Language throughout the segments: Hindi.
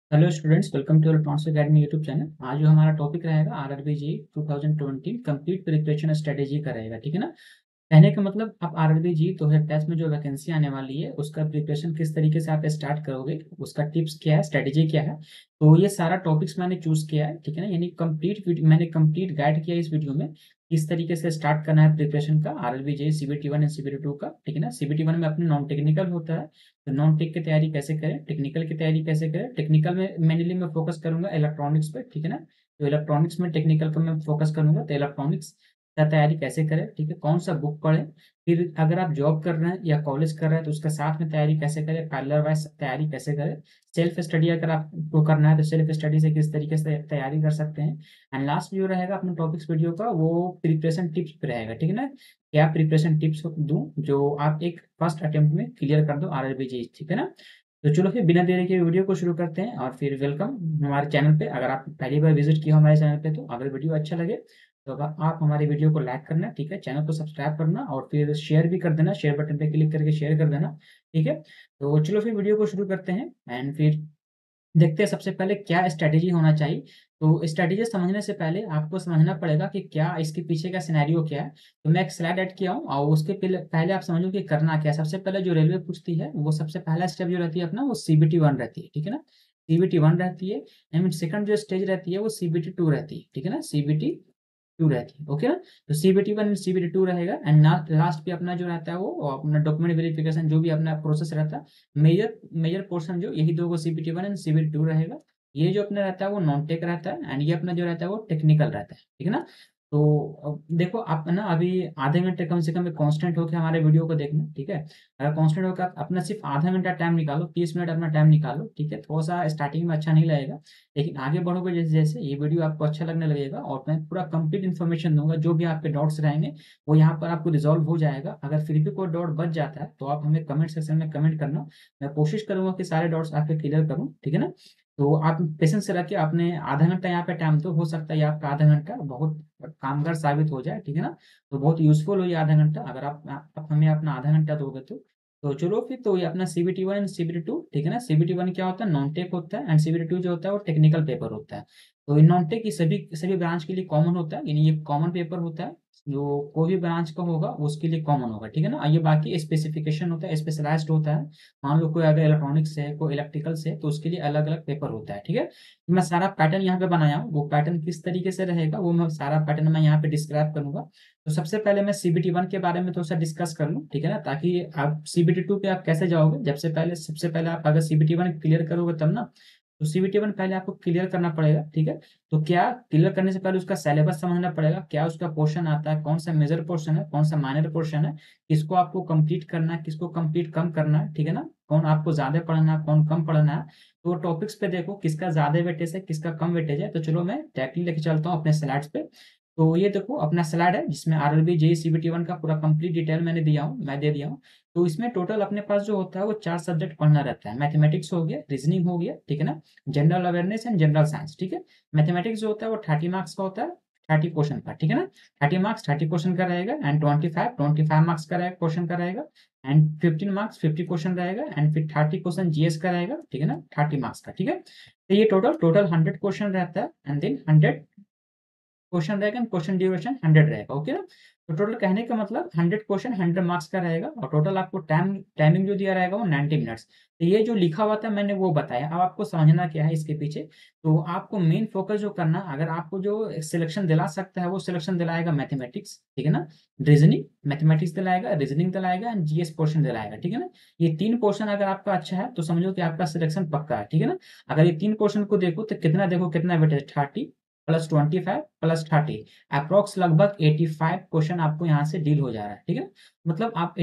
Hello students, welcome to electronics academy YouTube channel. आज जो हमारा टॉपिक रहेगा RRB JE 2020 complete preparation strategy का रहेगा। ठीक है ना। कहने का मतलब आप आरआरबी जी 2023 में जो वैकेंसी आने वाली है उसका प्रिपरेशन किस तरीके से आप स्टार्ट करोगे, उसका टिप्स क्या है, स्ट्रेटेजी क्या है, तो ये सारा टॉपिक्स मैंने चूज किया है। ठीक है ना। यानी मैंने कंप्लीट गाइड किया है इस वीडियो में किस तरीके से स्टार्ट करना है प्रिपरेशन का RRB JE CBT 1 and CBT 2 का। ठीक है ना। सीबीटी 1 में अपने नॉन टेक्निकल होता है, तो नॉन टेक की तैयारी कैसे करें, टेक्निकल की तैयारी कैसे करें। टेक्निकल में मेनली मैं फोकस करूंगा इलेक्ट्रॉनिक्स पे। ठीक है ना। तो इलेक्ट्रॉनिक्स में टेक्निकल का मैं फोकस करूंगा, तो इलेक्ट्रॉनिक्स का तैयारी कैसे करें, ठीक है, कौन सा बुक पढ़ें। फिर अगर आप जॉब कर रहे हैं या कॉलेज कर रहे हैं तो उसके साथ में तैयारी कैसे करें, पैरेलल वाइज तैयारी कैसे करें। सेल्फ स्टडी अगर आपको करना है तो सेल्फ स्टडी से किस तरीके से तैयारी कर सकते हैं। एंड लास्ट जो रहेगा अपने टॉपिक्स वीडियो का वो प्रिपरेशन टिप्स पे रहेगा। ठीक है ना। क्या प्रिपरेशन टिप्स दूं जो आप एक फर्स्ट अटेम्प्ट में क्लियर कर दो आरआरबी जी। ठीक है ना। तो चलो फिर बिना देरी के वीडियो को शुरू करते हैं। और फिर वेलकम हमारे चैनल पे। अगर आप पहली बार विजिट किए हो हमारे चैनल पे तो अगर वीडियो अच्छा लगे तो अगर आप हमारे वीडियो को लाइक करना, ठीक है, चैनल को सब्सक्राइब करना और फिर शेयर भी कर देना, शेयर बटन पे क्लिक करके शेयर कर देना। ठीक है। तो चलो फिर वीडियो को शुरू करते हैं एंड फिर देखते हैं सबसे पहले क्या स्ट्रैटेजी होना चाहिए। तो स्ट्रैटेजी समझने से पहले आपको समझना पड़ेगा कि क्या इसके पीछे का सिनेरियो क्या है। तो मैं एक स्लाइड ऐड किया हूँ और उसके पहले आप समझो कि करना क्या है। सबसे पहले जो रेलवे पूछती है वो सबसे पहला स्टेप जो रहती है अपना वो सीबीटी 1 रहती है। ठीक है ना। सीबीटी 1 रहती है। आई मीन सेकंड जो स्टेज रहती है वो सीबीटी 2 रहती है। ठीक है ना। सीबीटी 2 रहती है। ओके ना। तो सीबीटी 1 सीबीटी 2 रहेगा एंड लास्ट पे अपना जो रहता है वो अपना डॉक्यूमेंट वेरिफिकेशन जो भी अपना प्रोसेस रहता है। मेजर मेजर पोर्शन जो यही दो को सीबीटी 1 एंड सीबीटी 2 रहेगा। ये जो अपना रहता है वो नॉन टेक रहता है एंड ये अपना जो रहता है वो टेक्निकल रहता है। ठीक है ना। तो अब देखो आप ना अभी आधे घंटे कम से कम कांस्टेंट होकर हमारे वीडियो को देखना। ठीक है। अगर कांस्टेंट होकर आप अपना सिर्फ आधा घंटा टाइम निकालो, 30 मिनट अपना टाइम निकालो। ठीक है। थोड़ा सा स्टार्टिंग में अच्छा नहीं लगेगा लेकिन आगे बढ़ोगे जैसे जैसे ये वीडियो आपको अच्छा लगने लगेगा और मैं पूरा कंप्लीट इन्फॉर्मेशन दूंगा। जो भी आपके डाउट्स रहेंगे वो यहाँ पर आपको रिजॉल्व हो जाएगा। अगर फिर भी कोई डाउट बच जाता है तो आप हमें कमेंट सेक्शन में कमेंट करना। मैं कोशिश करूंगा कि सारे डाउट्स आपके क्लियर करूँ। ठीक है ना। तो आप पेशेंस से रखिए। आपने आधा घंटा यहाँ पे टाइम तो हो सकता है ये आपका आधा घंटा बहुत कामगार साबित हो जाए। ठीक है ना। तो बहुत यूजफुल हो ये आधा घंटा अगर आप हमें अपना आधा घंटा दोगे तो चलो फिर। तो ये अपना सीबीटी 1 एंड सीबीटी 2। ठीक है ना। सीबीटी 1 क्या होता है, नॉन टेक होता है एंड सीबीटी 2 जो होता है वो टेक्निकल पेपर होता है। तो इन नॉन टेक की सभी सभी ब्रांच के लिए कॉमन होता है, यानी ये कॉमन पेपर होता है। जो कोई भी ब्रांच का होगा उसके लिए कॉमन होगा। ठीक है ना। ये बाकी स्पेसिफिकेशन होता है, स्पेशलाइज्ड होता है। मान लो कोई अगर इलेक्ट्रॉनिक्स से है, कोई इलेक्ट्रिकल से है तो उसके लिए अलग अलग पेपर होता है। ठीक है। तो मैं सारा पैटर्न यहाँ पे बनाया हूँ, वो पैटर्न किस तरीके से रहेगा वो मैं सारा पैटर्न मैं यहाँ पे डिस्क्राइब करूंगा। तो सबसे पहले मैं सीबीटी 1 के बारे में थोड़ा सा डिस्कस कर लूँ। ठीक है ना। ताकि आप सीबीटी 2 पे आप कैसे जाओगे, जब से पहले सबसे पहले आप अगर सीबीटी 1 क्लियर करोगे तब ना। तो सीबीटी 1 पहले आपको क्लियर करना पड़ेगा। ठीक है। तो क्या क्लियर करने से पहले उसका सिलेबस समझना पड़ेगा, क्या उसका पोर्शन आता है, कौन सा मेजर पोर्शन है, कौन सा माइनर पोर्शन है, किसको आपको कंप्लीट करना है, किसको कंप्लीट कम करना है। ठीक है ना। कौन आपको ज्यादा पढ़ना है, कौन कम पढ़ना है। तो टॉपिक्स पे देखो किसका ज्यादा वेटेज है, किसका कम वेटेज है। तो चलो मैं डायरेक्टली लेके चलता हूँ अपने स्लाइड्स पे। तो ये देखो अपना स्लाइड है जिसमें आरआरबी जेई सीबीटी 1 का पूरा कंप्लीट डिटेल मैं दे दिया हूँ। तो इसमें टोटल अपने पास जो होता है वो 4 सब्जेक्ट पढ़ना रहता है। मैथमेटिक्स हो गया, रीजनिंग हो गया, ठीक है ना, general awareness and general science. ठीक है। मैथमेटिक्स जो होता है वो 30 मार्क्स का होता है, 30 क्वेश्चन का। ठीक है ना। 30 मार्क्स 30 क्वेश्चन का रहेगा एंड 25 मार्क्स का रहेगा, क्वेश्चन का रहेगा एंड 15 मार्क्स 50 क्वेश्चन रहेगा एंड फिर 30 क्वेश्चन जीएस का रहेगा। ठीक है ना। 30 मार्क्स का। ठीक है। तो ये टोटल टोटल 100 क्वेश्चन रहता है एंड देन 100 क्वेश्चन रहेगा एंड क्वेश्चन ड्यूरेशन 100 रहेगा। ओके ना। तो टोटल कहने का मतलब 100 क्वेश्चन 100 मार्क्स का रहेगा और टोटल आपको टाइमिंग जो दिया रहेगा वो 90 मिनट्स। तो ये जो लिखा हुआ था मैंने वो बताया। अब आपको समझना क्या है इसके पीछे। तो आपको मेन फोकस जो करना, अगर आपको जो सिलेक्शन दिला सकता है वो सिलेक्शन दिलाएगा मैथमेटिक्स। ठीक है ना। रीजनिंग मैथमेटिक्स दिलाएगा, रीजनिंग दिलाएगा एंड जीएस पोर्शन दिलाएगा। ठीक है ना। ये 3 पोर्शन अगर आपका अच्छा है तो समझो कि आपका सिलेक्शन पक्का है। ठीक है ना। अगर ये 3 पोर्शन को देखो तो कितना, देखो कितना वेटेज, 30 + 25 + 30 अप्रोक्स लगभग 85 क्वेश्चन आपको यहाँ से डील हो जा रहा है। ठीक है। मतलब आप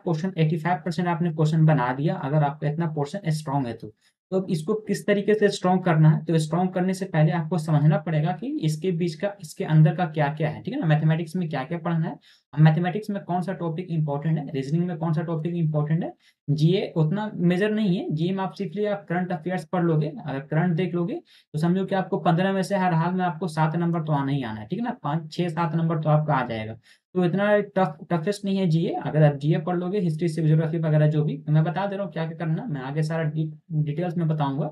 85% आपने क्वेश्चन बना दिया अगर आपका इतना पोर्शन स्ट्रांग है तो अब इसको किस तरीके से स्ट्रांग करना है। तो स्ट्रांग करने से पहले आपको समझना पड़ेगा कि इसके बीच का, इसके अंदर का क्या क्या है। ठीक है ना। मैथमेटिक्स में क्या क्या पढ़ना है, मैथमेटिक्स में कौन सा टॉपिक इंपॉर्टेंट है, रीजनिंग में कौन सा टॉपिक इंपॉर्टेंट है। जीए उतना मेजर नहीं है, जीए में आप सिर्फ आप करंट अफेयर्स पढ़ लोगे, अगर करंट देख लोगे तो समझो कि आपको 15 में से हर हाल में आपको 7 नंबर तो आना ही आना है। ठीक है ना। 5 6 7 नंबर तो आपका आ जाएगा। तो इतना टफेस्ट नहीं है जीए। अगर आप जीए पढ़ लोगे, हिस्ट्री से ज्योग्राफी वगैरह जो भी, तो मैं बता दे रहा हूँ क्या क्या करना, मैं आगे सारा डिटेल्स में बताऊंगा।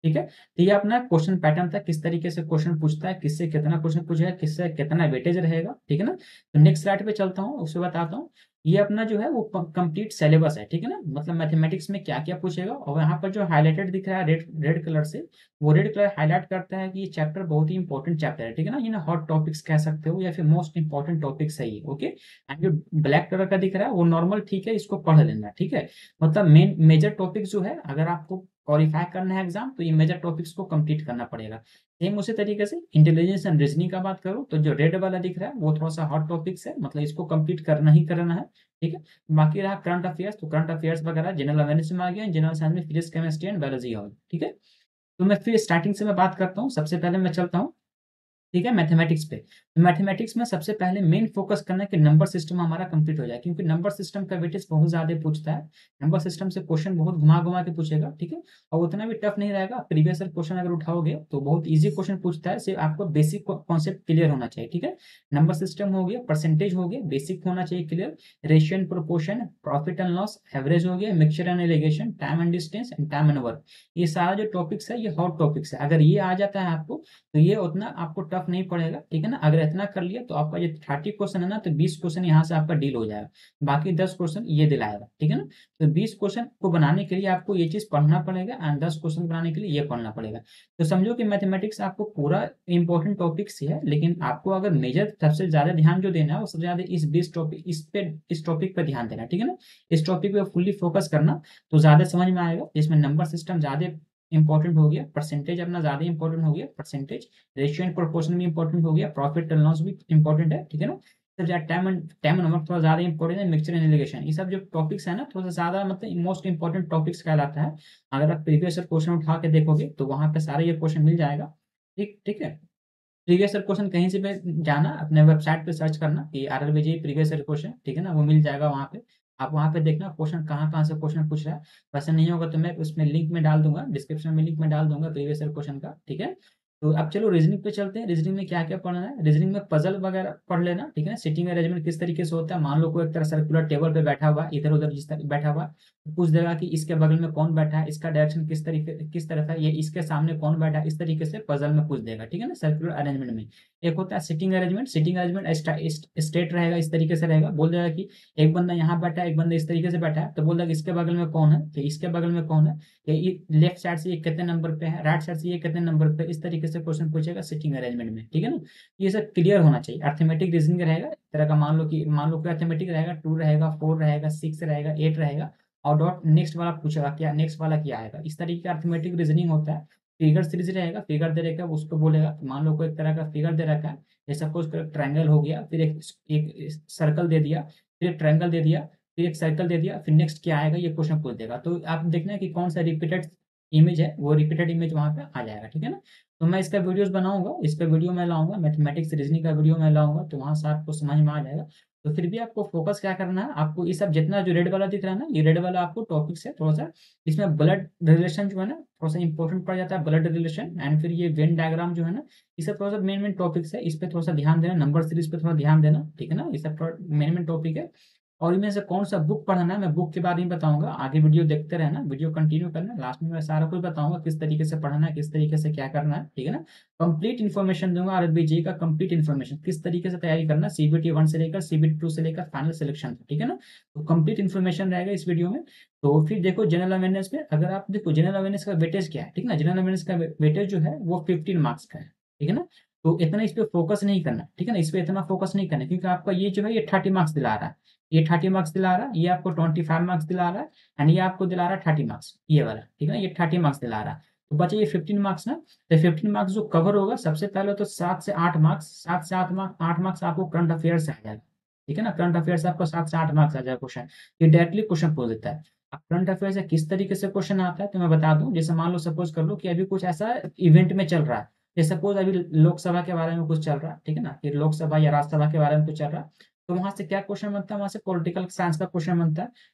ठीक है। तो ये अपना क्वेश्चन पैटर्न था, किस तरीके से क्वेश्चन पूछता है, किससे कितना क्वेश्चन पूछेगा, किससे कितना वेटेज रहेगा, ठीक है ना। तो नेक्स्ट स्लाइड पे चलता हूँ, उससे बताता हूँ। ये अपना जो है वो कंप्लीट सिलेबस है, ठीक है ना, मतलब मैथमेटिक्स में क्या क्या पूछेगा। और यहाँ पर जो हाईलाइटेड दिख रहा है रेड रेड कलर से, वो रेड कलर हाईलाइट करता है कि ये चैप्टर बहुत ही इंपॉर्टेंट चैप्टर है, ठीक है ना, ये ना हॉट टॉपिक्स कह सकते हो या फिर मोस्ट इंपॉर्टेंट टॉपिक्स है ये, ओके। एंड जो ब्लैक कलर का दिख रहा है वो नॉर्मल, ठीक है, इसको पढ़ लेना, ठीक है। मतलब मेन मेजर टॉपिक जो है, अगर आपको क्वालिफाई करना है एग्जाम, तो ये मेजर टॉपिक्स को कंप्लीट करना पड़ेगा। सेम उसी तरीके से इंटेलिजेंस एंड रीजनिंग का बात करूँ, तो जो रेड वाला दिख रहा है वो थोड़ा सा हॉट टॉपिक्स है, मतलब इसको कंप्लीट करना ही करना है, ठीक है। बाकी रहा करंट अफेयर्स, तो करंट अफेयर्स वगैरह जनरल अवेयरनेस में आ गया, जनरल साइंस में फिजिक्स केमिस्ट्री एंड बायोलॉजी होगी, ठीक है। तो मैं फिर स्टार्टिंग से मैं बात करता हूँ, सबसे पहले मैं चलता हूँ, ठीक है, मैथमेटिक्स पे। मैथमेटिक्स में सबसे पहले मेन फोकस करना है कि नंबर सिस्टम हमारा कंप्लीट हो जाए, क्योंकि नंबर सिस्टम का वेटेज बहुत ज्यादा पूछता है। नंबर सिस्टम से क्वेश्चन बहुत घुमा घुमा के पूछेगा, ठीक है। और उतना भी टफ नहीं रहेगा, प्रीवियस ईयर क्वेश्चन अगर उठाओगे तो बहुत इजी क्वेश्चन पूछता है, सिर्फ आपको बेसिक कॉन्सेप्ट क्लियर होना चाहिए, ठीक है। नंबर सिस्टम हो गया, परसेंटेज हो गया, बेसिक होना चाहिए clear, ratio and proportion, profit and loss, average हो गया, mixture and alligation, time and distance and time and work. ये सारा जो टॉपिक्स है ये हॉट टॉपिक्स है, अगर ये आ जाता है आपको तो ये उतना आपको टफ नहीं पड़ेगा, ठीक है ना। अगर इतना कर लिया तो आपका ये 30 क्वेश्चन है ना, तो 20 क्वेश्चन यहाँ से आपका डील हो जाएगा, बाकी 10 क्वेश्चन ये दिलाएगा, ठीक है ना। तो 20 क्वेश्चन को बनाने के लिए आपको ये चीज पढ़ना पड़ेगा, एंड 10 क्वेश्चन बनाने के लिए ये पढ़ना पड़ेगा। तो समझो कि मैथमेटिक्स आपको पूरा इंपॉर्टेंट टॉपिक्स ही है, लेकिन आपको अगर मेजर सबसे ज्यादा ध्यान जो देना है वो सबसे ज्यादा इस 20 टॉपिक इस टॉपिक पे ध्यान देना है, ठीक है ना। इस टॉपिक पे फुल्ली फोकस करना, तो ज्यादा समझ में आएगा। जिसमें नंबर सिस्टम ज्यादा इंपॉर्टेंट हो गया, परसेंटेज अपना ज्यादा इंपॉर्टेंट हो गया, परसेंटेज, रेशियो एंड प्रोपोर्शन भी इंपॉर्टेंट हो गया, प्रॉफिट एंड लॉस भी इंपॉर्टेंट है, ठीक है ना। सब ज्यादा टाइम एंड वर्क थोड़ा ज्यादा इंपॉर्टेंट है, मिक्सचर एंड एलिगेशन, ये सब जो टॉपिक्स है ना थोड़ा सा ज्यादा मतलब मोस्ट इंपॉर्टेंट टॉपिक्स कहलाता है। अगर आप प्रीवियस क्वेश्चन उठा के देखोगे तो वहां पे सारे ये क्वेश्चन मिल जाएगा, ठीक ठीक है। प्रीवियस ईयर क्वेश्चन कहीं से भी जाना, अपने वेबसाइट पे सर्च करना कि आरआरबीजी प्रीवियस ईयर क्वेश्चन, ठीक है ना, वो मिल जाएगा वहाँ पे। आप वहाँ पे देखना क्वेश्चन कहाँ कहाँ से क्वेश्चन पूछ रहा है। वैसे नहीं होगा तो मैं उसमें लिंक में डाल दूंगा, डिस्क्रिप्शन में लिंक में डाल दूंगा प्रीवियस ईयर क्वेश्चन का, ठीक है। तो अब चलो रीजनिंग पे चलते हैं। रीजनिंग में क्या क्या पढ़ना है, रीजनिंग में पजल वगैरह पढ़ लेना, ठीक है। सिटिंग अरेंजमेंट किस तरीके से होता है, मान लो कोई एक तरह सर्कुलर टेबल पे बैठा हुआ, इधर उधर जिस तरह बैठा हुआ, तो पूछ देगा कि इसके बगल में कौन बैठा है, इसका डायरेक्शन किस तरीके किस तरफ है, ये इसके सामने कौन बैठा है, इस तरीके से पजल में पूछ देगा, ठीक है ना, सर्कुलर अरेंजमेंट में। एक होता है sitting arrangement, sitting arrangement straight रहेगा, इस तरीके से रहेगा, बोल देगा कि एक बंदा यहाँ बैठा है, एक बंदा इस तरीके से बैठा है, तो बोल देगा इसके बगल में कौन है, तो इसके बगल में कौन है, ये लेफ्ट साइड से ये कितने नंबर पे है, राइट साइड से ये कितने नंबर पे, इस तरीके से क्वेश्चन पूछेगा सिटिंग अरेंजमेंट में, ठीक है ना। ये सब क्लियर होना चाहिए। अर्थमेटिक रीजनिंग रहेगा इस तरह का, मान लो कि अर्थमेटिक रहेगा, 2 रहेगा, 4 रहेगा, 6 रहेगा, 8 रहेगा, और डॉट नेक्स्ट वाला पूछेगा क्या, नेक्स्ट वाला क्या आएगा, इस तरीके का अर्थमेटिक रीजनिंग होता है। फिगर सीरीज रहेगा, फिगर दे रखा है उसको बोलेगा, मान लो कोई एक तरह का फिगर दे रखा है, जैसे सपोज ट्रायंगल हो गया, फिर एक सर्कल दे दिया, फिर एक ट्रायंगल दे दिया, फिर एक सर्कल दे दिया, फिर नेक्स्ट क्या आएगा ये क्वेश्चन पूछ देगा। तो आप देखना है कि कौन सा रिपीटेड इमेज है, वो रिपीटेड इमेज वहां पे आ जाएगा, ठीक है ना। तो मैं इसका वीडियोस बनाऊंगा, इस पे वीडियो मैं लाऊंगा, मैथमेटिक्स रीजनिंग का वीडियो मैं लाऊंगा, तो वहां से आपको समझ में आ जाएगा। तो फिर भी आपको फोकस क्या करना है, आपको ये सब जितना जो रेड वाला दिख रहा है ना, ये रेड वाला आपको टॉपिक्स है थोड़ा सा। इसमें ब्लड रिलेशन जो है ना थोड़ा सा इंपॉर्टेंट पड़ जाता है, ब्लड रिलेशन, एंड फिर ये वेन डायग्राम जो है ना, ये सब थोड़ा सा मेन मेन टॉपिक्स है, इस पे थोड़ा सा ध्यान देना, नंबर सीरीज पे थोड़ा ध्यान देना, ठीक है ना, ये सब मेन मेन टॉपिक है। और इनमें से कौन सा बुक पढ़ना है, मैं बुक के बारे में बताऊंगा, आगे वीडियो देखते रहना, वीडियो कंटिन्यू करना, लास्ट में मैं सारा कुछ बताऊंगा किस तरीके से पढ़ना है, किस तरीके से क्या करना है, ठीक है ना। कंप्लीट इन्फॉर्मेशन दूंगा आरआरबी का, कंप्लीट इन्फॉर्मेशन किस तरीके से तैयारी करना, सीबीटी 1 से लेकर सीबीटी 2 से लेकर फाइनल सिलेक्शन, ठीक है ना। तो कंप्लीट इन्फॉर्मेशन रहेगा इस वीडियो में। तो फिर देखो जनरल अवेयरनेस पे, अगर आप देखो जनरल अवेयरनेस का वेटेज क्या है, ठीक है ना, जनरल अवेयरनेस का वेटेज जो है वो 15 मार्क्स का है, ठीक है ना। तो इतना इस पे फोकस नहीं करना, ठीक है ना, इस पे इतना फोकस नहीं करना, क्योंकि आपका ये जो है ये 30 मार्क्स दिला रहा है, ये 30 मार्क्स दिला रहा है, ये आपको 25 मार्क्स दिला रहा है, एंड ये आपको दिला रहा है 30 मार्क्स, ये वाला, ठीक है ना, ये 30 मार्क्स दिला रहा है। तो बचे ये 15 मार्क्स ना, तो 15 मार्क्स जो कवर होगा, सबसे पहले तो 7 से 8 मार्क्स, 7 से 8 मार्क्स आपको करंट अफेयर से आ जाएगा, ठीक है ना। करंट अफेयर से आपको 7 से 8 मार्क्स आ जाएगा क्वेश्चन, ये डायरेक्टली क्वेश्चन पूछ देता है। अब करंट अफेयर से किस तरीके से क्वेश्चन आता है तो मैं बता दूं, जैसे मान लो सपोज कर लो कि अभी कुछ ऐसा इवेंट में चल रहा है, जैसे सपोज अभी लोकसभा के बारे में कुछ चल रहा है, ठीक है ना, कि लोकसभा या राज्यसभा के बारे में कुछ चल रहा है, तो वहां से क्या क्वेश्चन बनता है, वहां से पॉलिटिकल साइंस का क्वेश्चन बनता है।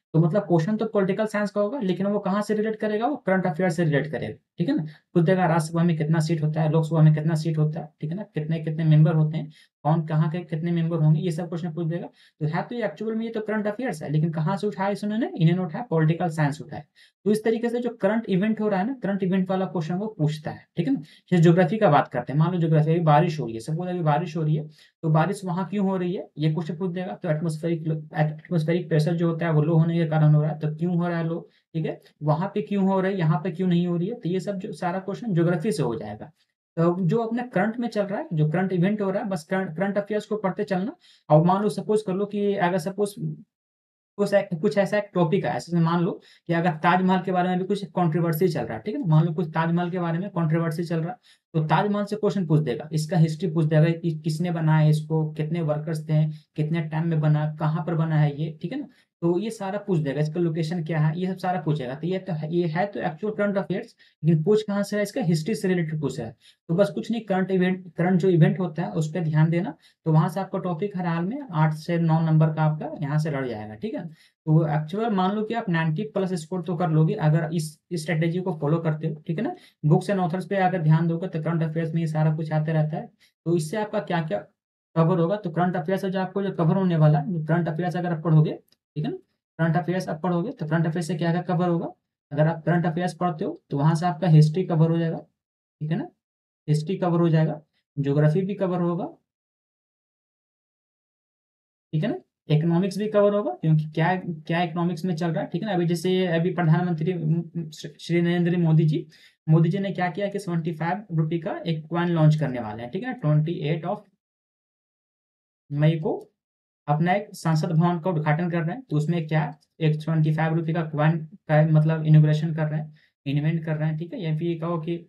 तो मतलब क्वेश्चन तो पॉलिटिकल साइंस का होगा, लेकिन वो कहाँ से रिलेट करेगा, वो करंट अफेयर से रिलेट करेगा, ठीक है ना। खुद देगा राज्यसभा में कितना सीट होता है, लोकसभा में कितना सीट होता है, ठीक है ना, कितने कितने मेंबर होते हैं, कौन कहाँ के कितने मेंबर होंगे, ये सब क्वेश्चन पूछ देगा। तो है तो ये एक्चुअल में ये तो करंट अफेयर्स है, लेकिन कहाँ से उठाया इन्होंने, उठाया पॉलिटिकल साइंस उठाया। तो इस तरीके से जो करंट इवेंट हो रहा है ना, करंट इवेंट वाला क्वेश्चन वो पूछता है, ठीक है ना। जैसे ज्योग्राफी का बात करते हैं, मान लो ज्योग्राफी, अभी बारिश हो रही है, सपोज अभी बारिश हो रही है, तो बारिश वहाँ क्यों हो रही है, ये क्वेश्चन पूछ देगा। तो एटमॉस्फेरिक प्रेशर जो होता है वो लो होने के कारण हो रहा है, तो क्यों हो रहा है लो, ठीक है। वहां पे क्यों हो रहा है, यहाँ पे क्यों नहीं हो रही है, तो ये सब जो सारा क्वेश्चन ज्योग्राफी से हो जाएगा। तो जो अपने करंट में चल रहा है, जो करंट इवेंट हो रहा है, बस करंट करंट अफेयर्स को पढ़ते चलना। और मान लो सपोज कर लो कि अगर सपोज कुछ ऐसा एक टॉपिक है, ऐसे मान लो कि अगर ताजमहल के बारे में भी कुछ कंट्रोवर्सी चल रहा है, ठीक है ना, मान लो कुछ ताजमहल के बारे में कंट्रोवर्सी चल रहा है, तो ताजमहल से क्वेश्चन पूछ देगा, इसका हिस्ट्री पूछ देगा कि किसने बनाया है इसको, कितने वर्कर्स थे, कितने टाइम में बना, कहाँ पर बना है ये, ठीक है ना। तो ये सारा पूछ देगा, इसका लोकेशन क्या है, ये सब सारा पूछेगा। तो ये है तो एक्चुअल करंट अफेयर्स, लेकिन पूछ कहाँ से है, इसका हिस्ट्री से रिलेटेड पूछ है। तो बस कुछ नहीं, करंट जो इवेंट होता है उस पर ध्यान देना। तो वहां से आपका टॉपिक हर हाल में 8 से 9 नंबर का आपका यहाँ से लड़ जाएगा, ठीक है। तो एक्चुअल मान लो कि आप 90 प्लस स्कोर तो कर लोगे अगर इस स्ट्रेटेजी को फॉलो करते हो, ठीक है ना। बुक्स एंड ऑथर्स पे अगर ध्यान दोगे तो करंट अफेयर्स में ये सारा कुछ आते रहता है। तो इससे आपका क्या क्या कवर होगा, तो करंट अफेयर्स जो आपको जो कवर होने वाला है, करंट अफेयर्स अगर आप पढ़ोगे, ठीक है ना, करंट अफेयर्स आप पढ़ोगे तो करंट अफेयर्स से क्या क्या कवर होगा। अगर आप करंट अफेयर्स पढ़ते हो तो वहां से आपका हिस्ट्री कवर हो जाएगा, ठीक है ना, हिस्ट्री कवर हो जाएगा, ज्योग्राफी भी कवर होगा, ठीक है ना, इकोनॉमिक्स भी कवर होगा, क्योंकि क्या क्या इकोनॉमिक्स में चल रहा है, ठीक है ना। अभी जैसे अभी प्रधानमंत्री श्री नरेंद्र मोदी जी ने क्या किया कि 75 रुपये का एक कॉइन लॉन्च करने वाले हैं, ठीक है, 28 मई को अपना एक संसद भवन का उद्घाटन कर रहे हैं। तो उसमें क्या है, एक 25 रुपये का कॉइन का मतलब इनोग्रेशन कर रहे हैं, इन्वेंट कर रहे हैं, ठीक है। या फिर ये कहो कि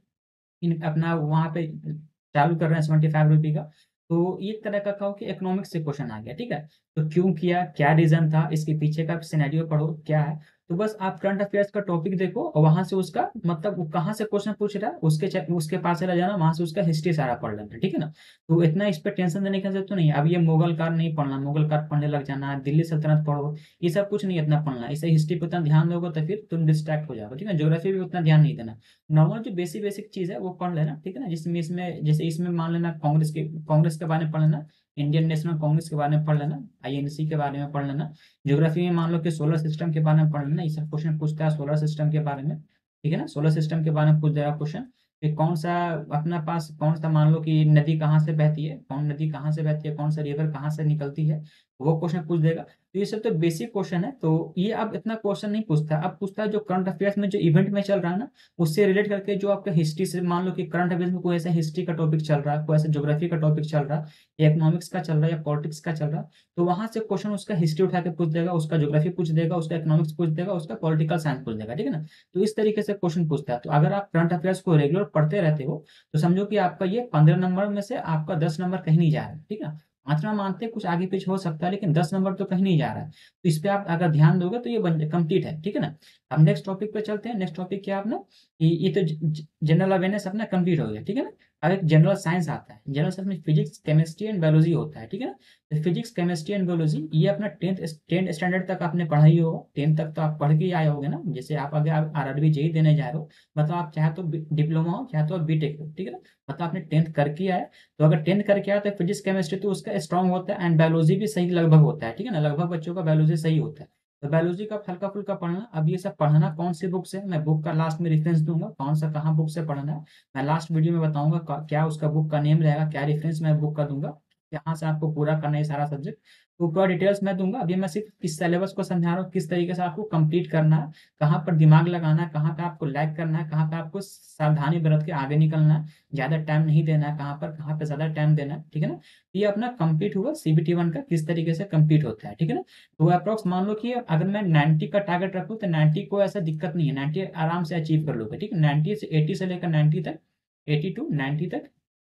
अपना वहां पे चालू कर रहे हैं 75 रुपये का। तो एक तरह का कहो कि इकोनॉमिक्स से क्वेश्चन आ गया, ठीक है। तो क्यों किया, क्या रीजन था, इसके पीछे का सिनेरियो पढ़ो क्या है। तो बस आप करंट अफेयर्स का टॉपिक देखो और वहां से उसका मतलब वो कहाँ से क्वेश्चन पूछ रहा है, उसके पास चला जाना, वहां से उसका हिस्ट्री सारा पढ़ लेना, ठीक है ना। तो इतना इस पर टेंशन देने की जरूरत तो नहीं है। अब ये मुगल काल नहीं पढ़ना, मुगल काल पढ़ने लग जाना, दिल्ली सल्तनत पढ़ो, ये सब कुछ नहीं इतना पढ़ना। इसे हिस्ट्री पे उतना ध्यान दोगे तो फिर तुम डिस्ट्रैक्ट हो जाओगे, ठीक है। ज्योग्राफी भी उतना ध्यान नहीं देना, नॉर्मल जो बेसिक बेसिक चीज है वो पढ़ लेना, ठीक है ना। जिसमें इसमें जैसे इसमें मान लेना कांग्रेस के बारे में पढ़ लेना, इंडियन नेशनल कांग्रेस के बारे में पढ़ लेना, आईएनसी के बारे में पढ़ लेना। ज्योग्राफी में मान लो कि सोलर सिस्टम के बारे में पढ़ लेना, ये सब क्वेश्चन पूछता है सोलर सिस्टम के बारे में, ठीक है ना। सोलर सिस्टम के बारे में पूछ देगा क्वेश्चन कि कौन सा अपना पास कौन सा, मान लो कि नदी कहाँ से बहती है, कौन नदी कहाँ से बहती है, कौन सा रिवर कहाँ से निकलती है, वो क्वेश्चन पूछ देगा। तो ये सब तो बेसिक क्वेश्चन है। तो ये अब इतना क्वेश्चन नहीं पूछता, अब पूछता है जो करंट अफेयर्स में जो इवेंट में चल रहा है ना, उससे रिलेट करके जो आपका हिस्ट्री से, मान लो कि करंट अफेयर्स में कोई ऐसा हिस्ट्री का टॉपिक चल रहा है, कोई ऐसा ज्योग्राफी का टॉपिक चल रहा है, इकोनॉमिक्स का चल रहा है या पॉलिटिक्स का चल रहा है, तो वहां से क्वेश्चन उसका हिस्ट्री उठा के पूछ देगा, उसका ज्योग्राफी पूछ देगा, उसका इकोनॉमिक्स पूछ देगा, उसका पॉलिटिकल साइंस पूछ देगा, ठीक है ना। तो इस तरीके से क्वेश्चन पूछता है। तो अगर आप करंट अफेयर्स को रेगुलर पढ़ते रहते हो तो समझो कि आपका ये 15 नंबर में से आपका 10 नंबर कहीं नहीं जा रहा है, ठीक है। 5वां मानते हैं कुछ आगे पीछे हो सकता है, लेकिन 10 नंबर तो कहीं नहीं जा रहा है। तो इस पे आप अगर ध्यान दोगे तो ये बन कंप्लीट है, ठीक है ना। अब नेक्स्ट टॉपिक पे चलते हैं। नेक्स्ट टॉपिक क्या है अपना, ये तो जनरल अवेयरनेस अपना कंप्लीट हो गया, ठीक है ना। अब एक जनरल साइंस आता है, जनरल साइंस में फिजिक्स केमिस्ट्री एंड बायोलॉजी होता है, ठीक है ना। तो फिजिक्स केमिस्ट्री एंड बायोलॉजी ये अपना टेंथ स्टैंडर्ड तक आपने पढ़ा ही होगा, 10 तक तो आप पढ़ के ही आए होगे ना। जैसे आप अगर आप आरआरबी जेई देने जा रहे हो, मतलब आप चाहे तो डिप्लोमा हो चाहे तो बीटेक हो, ठीक है ना, मतलब आपने 10th करके आए। तो अगर 10th करके आया तो फिजिक्स केमिस्ट्री तो उसका स्ट्रांग होता है, एंड बायोलॉजी भी सही लगभग होता है, ठीक है ना, लगभग बच्चों का बायोलॉजी सही होता है। तो बायोलॉजी का हल्का फुल्का पढ़ना। अब ये सब पढ़ना कौन सी बुक से, मैं बुक का लास्ट में रेफरेंस दूंगा, कौन सा कहाँ बुक से पढ़ना है मैं लास्ट वीडियो में बताऊंगा, क्या उसका बुक का नेम रहेगा, क्या रेफरेंस मैं बुक का दूंगा, यहाँ से आपको पूरा करना है सारा सब्जेक्ट। तो पूरा डिटेल्स मैं दूंगा। अभी मैं सिर्फ इस सिलेबस को समझा रहा हूँ किस तरीके से आपको कंप्लीट करना है, कहाँ पर दिमाग लगाना है, कहाँ पे आपको लैग करना है, कहाँ पे आपको सावधानी बरत के आगे निकलना है, ज्यादा टाइम नहीं देना है, कहाँ पे ज्यादा टाइम देना है, ठीक है ना। ये अपना कंप्लीट हुआ CBT 1 का किस तरीके से कंप्लीट होता है, ठीक है ना। तो अप्रोक्स मान लो कि अगर मैं 90 का टारगेट रखूँ तो 90 को ऐसा दिक्कत नहीं है, 90 आराम से अचीव कर लोगे, ठीक है। 90 से 80 से लेकर 90 तक, 80 to 90 तक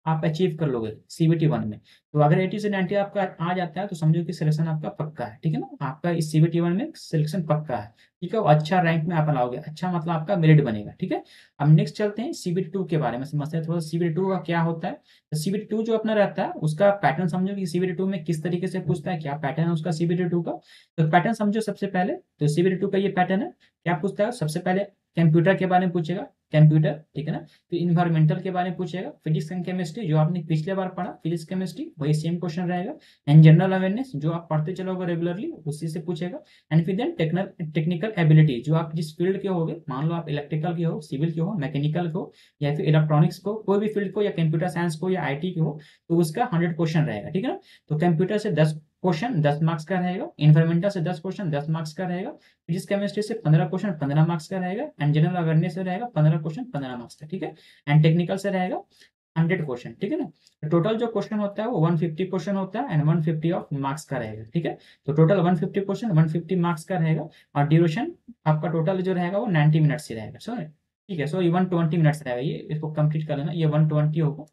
आप अचीव कर लोगे सीबीटी 1 में। तो अगर 80 से 90 आपका आ जाता है तो समझो कि सिलेक्शन आपका पक्का है, ठीक है ना? आपका इस सीबीटी 1 में सिलेक्शन पक्का है, ठीक है? वो अच्छा रैंक में आप लाओगे, अच्छा मतलब आपका मेरिट बनेगा, ठीक है? अब नेक्स्ट चलते हैं सीबीटी 2 के बारे में समझते हैं थोड़ा। सीबीटी 2 का क्या होता है? तो सीबीटी 2 जो अपना रहता है उसका पैटर्न समझो कि सीबीटी 2 में किस तरीके से पूछता है, क्या पैटर्न है उसका सीबीटी 2 का। तो पैटर्न समझो सबसे पहले, तो सीबीटी 2 का ये पैटर्न है। क्या पूछता है? सबसे पहले कंप्यूटर के बारे में पूछेगा, कंप्यूटर, ठीक है ना? फिर इन्वायरमेंटल के बारे में पूछेगा, फिजिक्स एंड केमिस्ट्री जो आपने पिछले बार पढ़ा, फिजिक्स केमिस्ट्री वही सेम क्वेश्चन रहेगा। एंड जनरल अवेयरनेस जो आप पढ़ते चलोगे रेगुलरली उसी से पूछेगा। एंड फिर देन टेक्निकल एबिलिटी जो आप जिस फील्ड के होगे, मान लो आप इलेक्ट्रिकल के हो, सिविल के हो, मैकेनिकल के हो, या फिर इलेक्ट्रॉनिक्स को, कोई भी फील्ड को, या कंप्यूटर साइंस को, या आईटी के हो, तो उसका 100 क्वेश्चन रहेगा, ठीक है ना? तो कंप्यूटर से 10 क्वेश्चन 10 मार्क्स का रहेगा, इन्वायरमेंटल से 10 क्वेश्चन 10 मार्क्स का रहेगा, फिजिक्स केमिस्ट्री से 15 क्वेश्चन 15 मार्क्स का रहेगा, एंड जनरल अवेयरनेस से रहेगा 15 क्वेश्चन 15 मार्क्स का, ठीक है? एंड टेक्निकल से रहेगा 100 क्वेश्चन, ठीक है ना? तो टोटल जो क्वेश्चन होता है वो 150 क्वेश्चन होता है, एंड 150 ऑफ मार्क्स का रहेगा, ठीक है? तो टोटल 150 क्वेश्चन 150 मार्क्स का रहेगा, और ड्यूरेशन आपका टोटल जो रहेगा वो 90 मिनट्स ही रहेगा, सो ठीक है? सो ये 120 मिनट्स रहेगा, ये इसको कंप्लीट कर लेना, ये 120 होगा,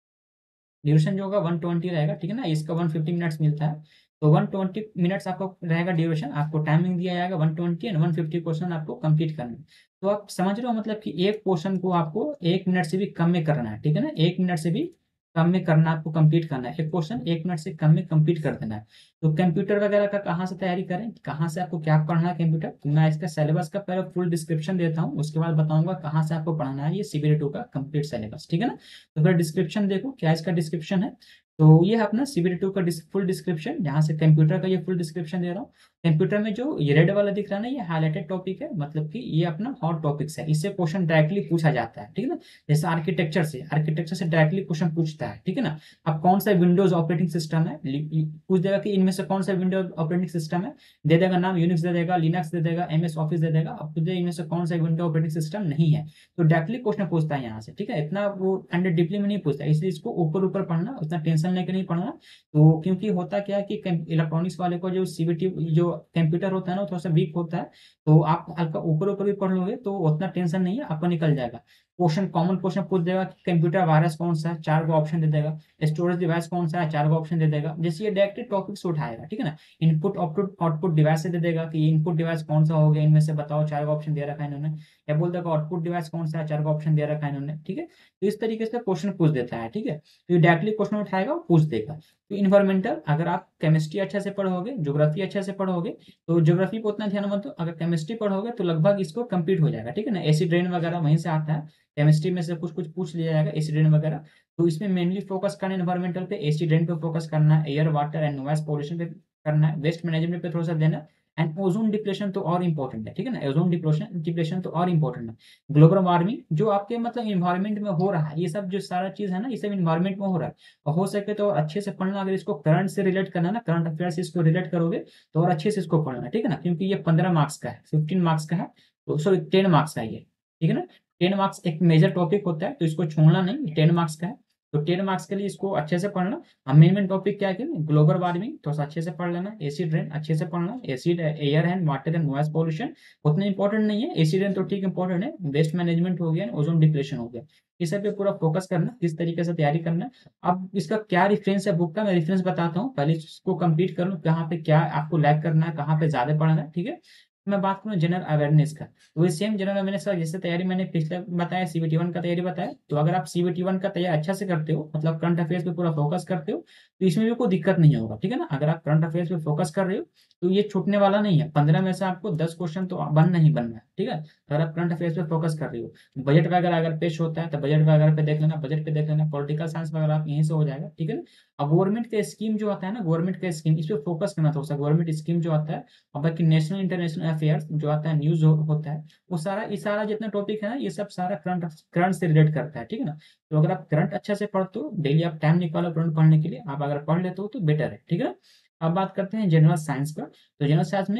ड्यूरेशन जो होगा 120 रहेगा, ठीक है ना? इसका 150 मिनट्स मिलता है, तो 120 मिनट्स आपको रहेगा ड्यूरेशन, आपको टाइमिंग दिया जाएगा 120 एंड 150 क्वेश्चन आपको कंप्लीट करना है। तो आप समझ रहे हो मतलब कि एक क्वेश्चन को आपको 1 मिनट से भी कम में करना है, ठीक है ना? 1 मिनट से भी कम में करना, आपको कंप्लीट करना है, एक क्वेश्चन 1 मिनट से कम में कंप्लीट कर देना है। तो कंप्यूटर वगैरह का कहाँ से तैयारी करें, कहाँ से आपको क्या पढ़ना है कंप्यूटर, तो मैं इसका सिलेबस का पहले फुल डिस्क्रिप्शन देता हूँ, उसके बाद बताऊंगा कहाँ से आपको पढ़ना है ये सीबीटी 2 का कंप्लीट सिलेबस, ठीक है ना? तो फिर डिस्क्रिप्शन देखो क्या इसका डिस्क्रिप्शन है। तो ये है अपना सीबीटी 2 का फुल डिस्क्रिप्शन, जहाँ से कंप्यूटर का ये फुल डिस्क्रिप्शन दे रहा हूँ। कंप्यूटर में जो ये रेड वाला दिख रहा है ना, ये हाईलाइटेड टॉपिक है, मतलब कि ये अपना हॉट टॉपिक्स है, इससे क्वेश्चन डायरेक्टली पूछा जाता है, ठीक है ना? जैसे आर्किटेक्चर से डायरेक्टली क्वेश्चन पूछता है, ठीक है ना? अब कौन सा विंडोज ऑपरेटिंग सिस्टम है, पूछ देगा कि इनमें से कौन सा विंडोज ऑपरेटिंग सिस्टम है, दे देगा नाम, यूनिक्स दे देगा, लिनक्स दे देगा, एमएस ऑफिस दे देगा, अब तुझे इनमें से कौन सा विंडो ऑपरेटिंग सिस्टम नहीं है, तो डायरेक्टली क्वेश्चन पूछता है यहाँ से, ठीक है? इतना वो अंडर डीपली में नहीं पूछता, इसलिए इसको ऊपर ऊपर पढ़ना, उतना टेंशन लेकर नहीं पढ़ना। तो क्योंकि होता क्या है कि इलेक्ट्रॉनिक्स वाले को जो सीबीटी जो कंप्यूटर होता है ना, थोड़ा सा वीक होता है, तो आप हल्का ऊपर ऊपर भी पढ़ लोगे तो उतना टेंशन नहीं है, आपको निकल जाएगा। क्वेश्चन कॉमन क्वेश्चन पूछ देगा कि कंप्यूटर वायरस कौन सा है, 4 को ऑप्शन दे देगा, स्टोरेज डिवाइस कौन सा है, 4 को ऑप्शन दे देगा, जैसे ये डायरेक्ट टॉपिक से उठाएगा, ठीक है ना? इनपुट आउटपुट आउटपुट डिवाइस से दे देगा कि इनपुट डिवाइस कौन सा हो गया, इनमें से बताओ, 4 को ऑप्शन दे रखा है इन्होंने, या बोल देगा आउटपुट डिवाइस कौन सा है, 4 को ऑप्शन दे रखा है इन्होंने, ठीक है? तो इस तरीके से क्वेश्चन पूछ देता है, ठीक है? तो ये डायरेक्टली क्वेश्चन उठाएगा और पूछ देगा। तो इन्वायरमेंटल, अगर आप केमिस्ट्री अच्छे से पढ़ोगे, ज्योग्राफी अच्छे से पढ़ोगे, तो ज्योग्राफी को उतना ध्यान मत दो, अगर केमिस्ट्री पढ़ोगे तो लगभग इसको कंप्लीट हो जाएगा, ठीक है ना? एसिड रेन वगैरह वहीं से आता है, केमिस्ट्री में से कुछ कुछ पूछ लिया जाएगा, एसिड रेन वगैरह। तो इसमें मेनली फोकस करना है इन्वायरमेंटल पे, एसिड रेन पे फोकस करना है, air water and noise pollution पे करना है, वेस्ट मैनेजमेंट पे थोड़ा सा देना है, एंड ओजोन डिप्लेशन तो और इंपॉर्टेंट है, ठीक है ना? ओजोन डिप्लेशन तो और इंपॉर्टेंट है। ग्लोबल वार्मिंग जो आपके मतलब इन्वायरमेंट में हो रहा है, ये सब जो सारा चीज है ना, ये सब इन्वायरमेंट में हो रहा है, और हो सके तो और अच्छे से पढ़ना, अगर इसको करंट से रिलेट करना है ना, करंट अफेयर से इसको रिलेट करोगे तो और अच्छे से इसको पढ़ना, ठीक है ना? क्योंकि ये 15 मार्क्स का है, 15 मार्क्स का है, तो सॉरी 10 मार्क्स का है ये, ठीक है ना? 10 मार्क्स एक मेजर टॉपिक होता है, तो इसको छोड़ना नहीं, 10 मार्क्स का है। तो 10 मार्क्स के लिए इसको अच्छे से पढ़ना। अब मेन मेन टॉपिक क्या है कि ग्लोबल वार्मिंग थोड़ा सा अच्छे से पढ़ लेना, एसिड रेन अच्छे से पढ़ना, acid air and water and noise pollution उतना इंपॉर्टेंट नहीं है, एसिड रेन तो ठीक इंपॉर्टेंट है, वेस्ट मैनेजमेंट हो गया, ओजोन डिप्लेशन हो गया, इस सब पे पूरा फोकस करना, किस तरीके से तैयारी करना है। अब इसका क्या रेफरेंस है बुक का, मैं रेफरेंस बताता हूँ, पहले इसको कंप्लीट कर लूँ, कहाँ पे क्या आपको लैग करना है, कहाँ पे ज्यादा पढ़ना है, ठीक है? मैं बात करूँ जनरल अवेयरनेस का, तो वही सेम जनरल अवेयरनेस का जैसे तैयारी मैंने पिछले बताया, सीबीटी 1 का तैयारी बताया, तो अगर आप सीबीटी 1 का तैयारी अच्छा से करते हो, मतलब करंट अफेयर्स पे पूरा फोकस करते हो, तो इसमें भी कोई दिक्कत नहीं होगा, ठीक है ना? अगर आप करंट अफेयर्स पे फोकस कर रहे हो तो ये छूटने वाला नहीं है, 15 में से आपको 10 क्वेश्चन तो बनना ही बनना है, ठीक है? अगर आप करंट अफेयर्स पे फोकस कर रहे हो, बजट वगैरह अगर पेश होता है तो बजट वगैरह पे देख लेना, बजट पे देख लेना, पॉलिटिकल साइंस वगैरह आप यहीं से हो जाएगा, ठीक है ना? अब गवर्नमेंट का स्कीम जो आता है ना, गवर्नमेंट का स्कीम, इस पे फोकस करना, थोड़ा सा गवर्नमेंट स्कीम जो आता है, और बाकी नेशनल इंटरनेशनल अफेयर्स जो आता है, न्यूज होता है, वो सारा ये सारा जितना टॉपिक है ना, ये सब सारा करंट करंट से रिलेट करता है, ठीक है ना? तो अगर आप करंट अच्छा से पढ़ते हो, डेली आप टाइम निकालो करंट पढ़ने के लिए, आप अगर पढ़ लेते हो तो बेटर है, ठीक है ना? अब बात करते हैं जनरल साइंस का। तो जनरल साइंस में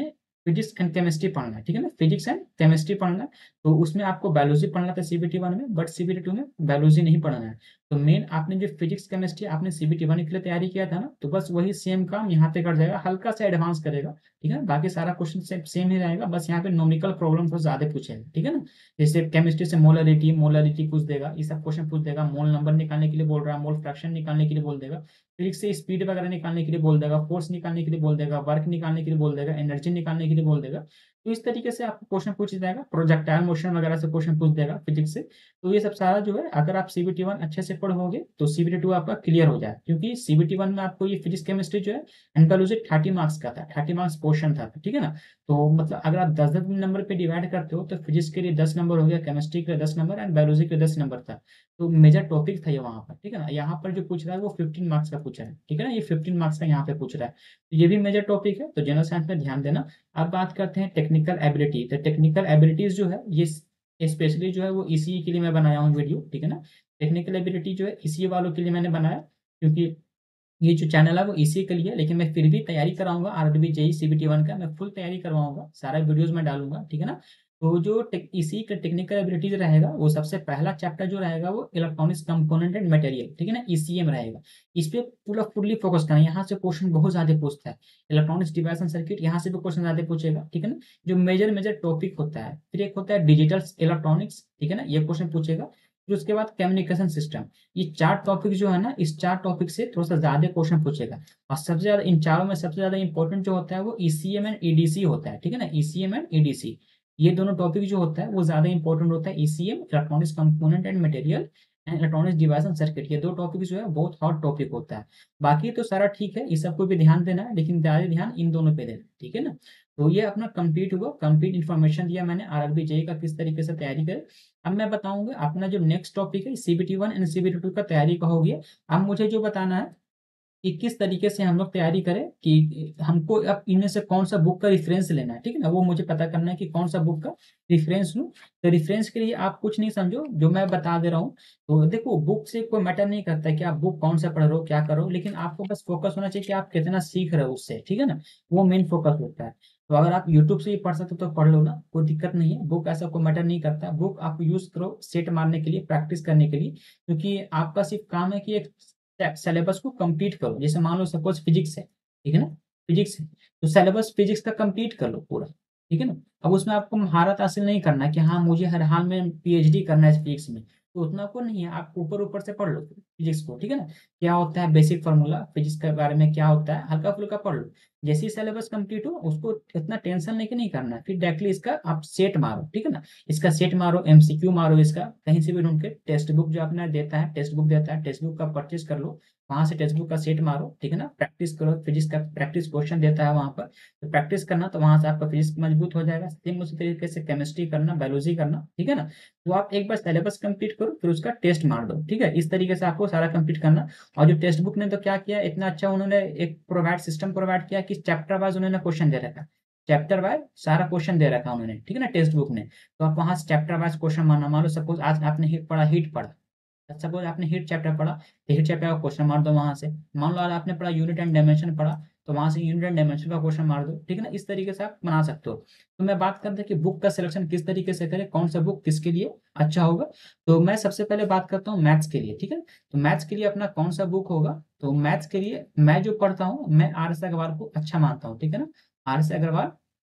फिजिक्स एंड केमिस्ट्री पढ़ना है, ठीक है ना, फिजिक्स एंड केमिस्ट्री पढ़ना है। तो उसमें आपको बायोलॉजी पढ़ना था सीबीटी 1 में, बट सीबीटी 2 में बायोलॉजी नहीं पढ़ना है। तो मेन आपने जो फिजिक्स केमिस्ट्री आपने सीबीटी 1 के लिए तैयारी किया था ना, तो बस वही सेम काम यहाँ पे कर जाएगा, हल्का सा एडवांस करेगा, ठीक है ना, बाकी सारा क्वेश्चन सेम ही रहेगा, बस यहाँ पे न्यूमेरिकल प्रॉब्लम थोड़ा ज्यादा पूछेगा, ठीक है ना। जैसे केमिस्ट्री से मोलरिटी मोलरिटी पूछ देगा, ये सब क्वेश्चन पूछ देगा, मोल नंबर निकालने के लिए बोल रहा है, मोल फ्रैक्शन निकालने के लिए बोल देगा, फिजिक्स से स्पीड वगैरह निकालने के लिए बोल देगा, फोर्स निकालने के लिए बोल देगा, वर्क निकालने के लिए बोल देगा, एनर्जी निकालने के लिए बोल देगा। तो इस तरीके से आपको क्वेश्चन पूछ जाएगा, प्रोजेक्टाइल मोशन वगैरह से क्वेश्चन पूछ देगा फिजिक्स से। तो ये सब सारा जो है, अगर आप सीबीटी 1 अच्छे से पढ़ोगे तो सीबीटी 2 आपका क्लियर हो जाए, क्योंकि सीबीटी 1 में आपको ये फिजिक्स केमिस्ट्री जो है एनकालॉजी 30 मार्क्स का था, 30 मार्क्स पोर्शन था, ठीक है ना। तो मतलब अगर आप 10-10 नंबर पे डिवाइड करते हो तो फिजिक्स के लिए 10 नंबर हो गया, केमिस्ट्री के लिए 10 नंबर एंड बायोलॉजी के लिए 10 नंबर था। तो मेजर टॉपिक था ये वहां पर, ठीक है ना। यहाँ पर जो पूछ रहा है वो 15 मार्क्स का पूछा है, ठीक है ना, ये 15 मार्क्स का यहाँ पे पूछ रहा है। तो ये भी मेजर टॉपिक है, तो जनरल साइंस में ध्यान देना। अब बात करते हैं टेक्निकल एबिलिटी। तो टेक्निकल एबिलिटीज जो है ये स्पेशली जो है वो ईसीई के लिए मैं बनाया हूँ वीडियो, ठीक है ना। टेक्निकल एबिलिटी जो है ईसीई वालों के लिए मैंने बनाया, क्योंकि ये जो चैनल है वो इसी के लिए, लेकिन मैं फिर भी तैयारी कराऊंगा आरआरबी जेई सीबीटी 1 का, मैं फुल तैयारी करवाऊंगा, सारा वीडियोस में डालूंगा, ठीक है ना। तो जो इसी का टेक्निकल एबिलिटीज रहेगा, वो सबसे पहला चैप्टर जो रहेगा वो इलेक्ट्रॉनिक्स कंपोनेंट एंड मटेरियल, ठीक है ना, ईसीएम रहेगा। इस पे पूरा फुल्ली फोकस करना है, यहाँ से क्वेश्चन बहुत ज्यादा पूछता है। इलेक्ट्रॉनिक्स डिवाइस एंड सर्किट, यहाँ से भी क्वेश्चन ज्यादा पूछेगा, ठीक है ना। जो मेजर मेजर टॉपिक होता है, फिर एक होता है डिजिटल इलेक्ट्रॉनिक्स, ठीक है ना, ये क्वेश्चन पूछेगा। फिर उसके बाद कम्युनिकेशन सिस्टम। ये 4 टॉपिक जो है ना, इस 4 टॉपिक से थोड़ा सा ज्यादा क्वेश्चन पूछेगा। और सबसे ज्यादा इन चारों में सबसे ज्यादा इंपॉर्टेंट जो होता है वो ईसीएम एंड ईडीसी होता है, ठीक है ना, ईसीएम एंड ईडीसी। ये दोनों टॉपिक जो होता है वो ज्यादा इंपॉर्टेंट होता है, ECM electronics component and material and electronics device and circuit, ये दो टॉपिक जो है बहुत हॉट टॉपिक होता है। बाकी तो सारा ठीक है, इस सबको भी ध्यान देना है, लेकिन ज्यादा ध्यान इन दोनों पे देना है, ठीक है ना। तो ये अपना कंप्लीट हुआ, कंप्लीट इन्फॉर्मेशन दिया मैंने आरआरबी जेई का किस तरीके से तैयारी करे। अब मैं बताऊंगा अपना जो नेक्स्ट टॉपिक है सीबीटी 1 एंड सीबीटी 2 का तैयारी का हो गया। अब मुझे जो बताना है कि किस तरीके से हम लोग तैयारी करें, कि हमको अब इनमें से कौन सा बुक का रेफरेंस लेना है, ठीक है ना, वो मुझे पता करना है कि कौन सा बुक का रेफरेंस लूँ। तो रेफरेंस के लिए आप कुछ नहीं समझो, जो मैं बता दे रहा हूँ। तो देखो, बुक से कोई मैटर नहीं करता है कि आप बुक कौन सा पढ़ रहे हो, क्या करो, लेकिन आपको बस फोकस होना चाहिए कि आप कितना सीख रहे हो उससे, ठीक है ना, वो मेन फोकस होता है। तो अगर आप यूट्यूब से ही पढ़ सकते हो तो पढ़ लो ना, कोई दिक्कत नहीं है, बुक ऐसा कोई मैटर नहीं करता। बुक आप यूज करो सेट मारने के लिए, प्रैक्टिस करने के लिए, क्योंकि आपका सिर्फ काम है कि एक सिलेबस को कंप्लीट करो। जैसे मान लो सपोज फिजिक्स है, ठीक है ना, फिजिक्स है, तो सिलेबस फिजिक्स का कंप्लीट कर लो पूरा, ठीक है ना। अब उसमें आपको महारत हासिल नहीं करना कि हाँ मुझे हर हाल में पीएचडी करना है फिजिक्स में, तो उतना को नहीं है, आप ऊपर ऊपर से पढ़ लो फिजिक्स को, ठीक है ना। क्या होता है बेसिक फार्मूला फिजिक्स के बारे में, क्या होता है हल्का फुल्का पढ़ लो। जैसे ही सिलेबस कंप्लीट हो उसको इतना टेंशन लेके नहीं करना है, फिर डायरेक्टली इसका आप सेट मारो, ठीक है ना। इसका सेट मारो, एमसीक्यू मारो, इसका कहीं से भी ढूंढ के, टेक्स्ट बुक जो अपना देता है, टेक्स्ट बुक देता है, टेक्स्ट बुक का परचेज कर लो, वहां से टेक्स्ट बुक का सेट मारो, ठीक है ना, प्रैक्टिस करो, फिजिक्स का प्रैक्टिस क्वेश्चन देता है वहां पर, तो प्रैक्टिस करना, तो वहां से आपका फिजिक्स मजबूत हो जाएगा। सेम उसी तरीके से केमिस्ट्री करना, बायोलॉजी करना, ठीक है ना। तो आप एक बार सिलेबस कंप्लीट करो, फिर उसका टेस्ट मार दो, ठीक है, इस तरीके से आपको सारा कंप्लीट करना। और जो टेक्स्ट बुक ने तो क्या किया, इतना अच्छा उन्होंने एक प्रोवाइड सिस्टम प्रोवाइड किया कि चैप्टर वाइज उन्होंने क्वेश्चन दे रखा, चैप्टर वाइज सारा क्वेश्चन दे रखा उन्होंने, ठीक है ना, टेक्स्ट बुक ने। तो आप वहां से चैप्टर वाइज क्वेश्चन मारना, मान लो सपोज आज आपने हीट पढ़ा, सपोज आपने हीट चैप्टर पढ़ा, तो हीट चैप्टर का क्वेश्चन मार दो वहां से। मान लो आज आपने पढ़ा यूनिट एंड डायमेंशन पढ़ा, तो वहां से यूनिट एंड डायमेंशन का क्वेश्चन मार दो, ठीक है ना, इस तरीके से आप बना सकते हो। तो मैं बात करते हैं कि बुक का सिलेक्शन किस तरीके से करें, कौन सा बुक किसके लिए अच्छा होगा। तो मैं सबसे पहले बात करता हूँ मैथ्स के लिए, ठीक है। तो मैथ्स के लिए अपना कौन सा बुक होगा, तो मैथ्स के लिए मैं जो पढ़ता हूँ, मैं आर एस अग्रवाल को अच्छा मानता हूँ, ठीक है ना। आर एस अग्रवाल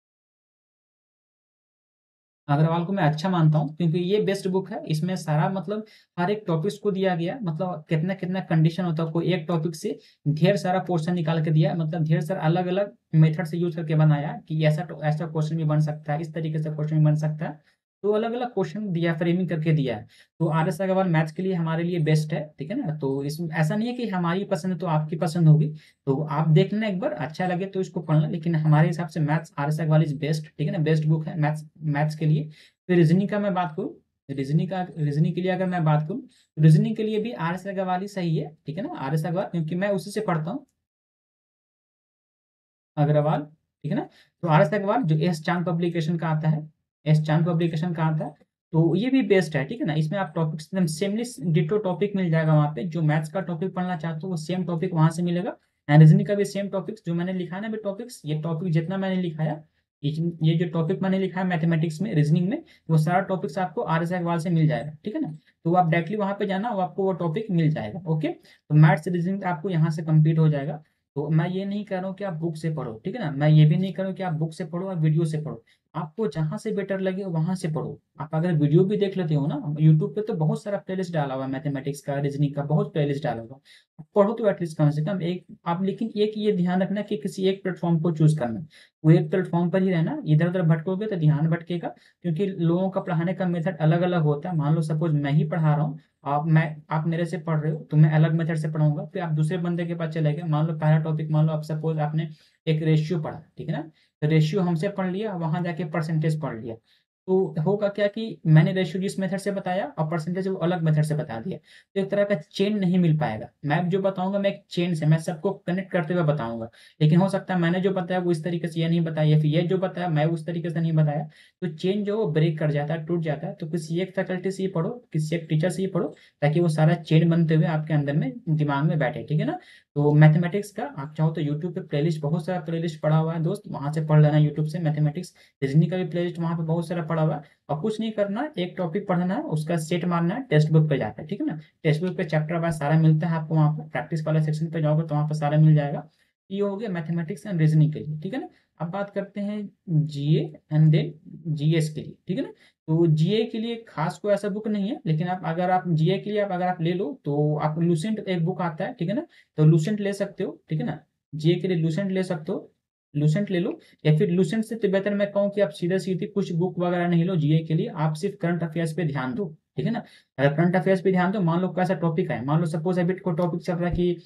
अग्रवाल को मैं अच्छा मानता हूँ, क्योंकि ये बेस्ट बुक है, इसमें सारा मतलब हर एक टॉपिक्स को दिया गया है, मतलब कितना कितना कंडीशन होता है, कोई एक टॉपिक से ढेर सारा पोर्शन निकाल के दिया है, मतलब ढेर सारा अलग अलग मेथड से यूज करके बनाया है कि ऐसा ऐसा क्वेश्चन भी बन सकता है, इस तरीके से क्वेश्चन भी बन सकता है। तो अलग अलग क्वेश्चन दिया, फ्रेमिंग करके दिया है। तो आर एस अग्रवाल मैथ्स के लिए हमारे लिए बेस्ट है, ठीक है ना। तो इसमें ऐसा नहीं है कि हमारी पसंद है तो आपकी पसंद होगी, तो आप देख लेना एक बार, अच्छा लगे तो इसको पढ़ना, लेकिन हमारे हिसाब से maths R S Agarwal is best, ठीक है ना, बेस्ट बुक है मैथ्स, मैथ्स के लिए। फिर रीजनिंग का मैं बात करूँ, रीजनिंग के लिए अगर मैं बात करूँ, तो रीजनिंग के लिए भी आर एस अग्रवाल ही सही है, ठीक है ना, आर एस अग्रवाल, क्योंकि मैं उसी से पढ़ता हूँ, अग्रवाल, ठीक है ना। तो आर एस अग्रवाल जो एस चांद पब्लिकेशन का आता है, एस चांद पब्लिकेशन का आता है, तो ये भी बेस्ट है, ठीक है ना। इसमें आप टॉपिक एकदम सेमली डिटो टॉपिक मिल जाएगा वहाँ पे, जो मैथ्स का टॉपिक पढ़ना चाहते हो वो सेम टॉपिक वहां से मिलेगा, एंड रीजनिंग का भी सेम टॉपिक्स जो मैंने लिखा है ना, भी टॉपिक्स, ये टॉपिक जितना मैंने लिखाया ये जो टॉपिक मैंने लिखा है मैथमेटिक्स में, रीजनिंग में, वो सारा टॉपिक्स आपको आर.एस. अग्रवाल से मिल जाएगा, ठीक है ना। तो आप डायरेक्टली वहां पे जाना, वो आपको वो टॉपिक मिल जाएगा। ओके, तो मैथ्स रीजनिंग आपको यहाँ से कंप्लीट हो जाएगा। तो मैं ये नहीं कह रहा हूँ कि आप बुक से पढ़ो, ठीक है ना, मैं ये भी नहीं कह रहा हूँ कि आप बुक से पढ़ो और वीडियो से पढ़ो। आपको जहां से बेटर लगे वहां से पढ़ो। आप अगर वीडियो भी देख लेते हो ना, यूट्यूब पे तो बहुत सारा प्लेलिस्ट डाला हुआ है, मैथमेटिक्स का, रीजनिंग का बहुत प्लेलिस्ट डाला हुआ है। पढ़ो तो एटलीस्ट कम से कम एक आप, लेकिन एक ये ध्यान रखना कि किसी एक प्लेटफॉर्म को चूज करना। वो एक प्लेटफॉर्म पर ही रहना, इधर उधर भटकोगे तो ध्यान भटकेगा, क्योंकि लोगों का पढ़ाने का मेथड अलग अलग होता है। मान लो सपोज मैं ही पढ़ा रहा हूँ, आप मेरे से पढ़ रहे हो, तो मैं अलग मेथड से पढ़ाऊंगा, फिर आप दूसरे बंदे के पास चले गए। मान लो पहला टॉपिक, मान लो आप सपोज आपने एक रेशियो पढ़ा, ठीक है ना, तो रेशियो हमसे पढ़ लिया, वहां जाके परसेंटेज पढ़ लिया। तो होगा क्या कि मैंने रेशियो जिस मेथड से बताया और परसेंटेज वो अलग मेथड से बता दिया, तो एक तरह का चेन नहीं मिल पाएगा। मैं जो बताऊंगा, मैं एक चेन से मैं सबको कनेक्ट करते हुए बताऊंगा। लेकिन हो सकता है मैंने जो बताया वो इस तरीके से ये नहीं बताया, या फिर ये जो बताया मैं उस तरीके से नहीं बताया, तो चेन जो वो ब्रेक कर जाता है, टूट जाता है। तो किसी एक फैकल्टी से ही पढ़ो, किसी एक टीचर से ही पढ़ो, ताकि वो सारा चेन बनते हुए आपके अंदर में दिमाग में बैठे, ठीक है ना। तो मैथमेटिक्स का आप चाहो तो यूट्यूब पे प्लेलिस्ट, बहुत सारा प्लेलिस्ट पड़ा हुआ है दोस्त, वहां से पढ़ लेना यूट्यूब से मैथमेटिक्स। रीजनिंग का भी प्लेलिस्ट वहां पे बहुत सारा पड़ा हुआ है। और कुछ नहीं करना, एक टॉपिक पढ़ना है, उसका सेट मारना है, टेक्स्ट बुक पे जाकर, ठीक है ना। टेक्स्ट बुक पे चैप्टर वाइज सारा मिलता है आपको, वहाँ पर प्रैक्टिस वाले सेक्शन पे जाओगे तो वहाँ पर सारा मिल जाएगा। ये हो गया मैथमेटिक्स एंड रीजनिंग के लिए, ठीक है ना। अब बात करते हैं जीए एंड देन जीएस के लिए, ठीक है ना। तो जीए के लिए खास कोई ऐसा बुक नहीं है, लेकिन आप अगर आप जीए के लिए आप अगर आप ले लो तो आप लूसेंट एक बुक आता है, ठीक है ना, तो लूसेंट ले सकते हो, ठीक है ना। जीए के लिए लूसेंट ले सकते हो, लूसेंट ले लो। या फिर लूसेंट से तो बेहतर मैं कहूँ कि आप सीधे सीधे कुछ बुक वगैरह नहीं लो जीए के लिए, आप सिर्फ करंट अफेयर्स पे ध्यान दो, ठीक है ना। अगर करंट अफेयर्स पे ध्यान दो, मान लो कैसा टॉपिक है, मान लो सपोज अभी को टॉपिक चल रहा है कि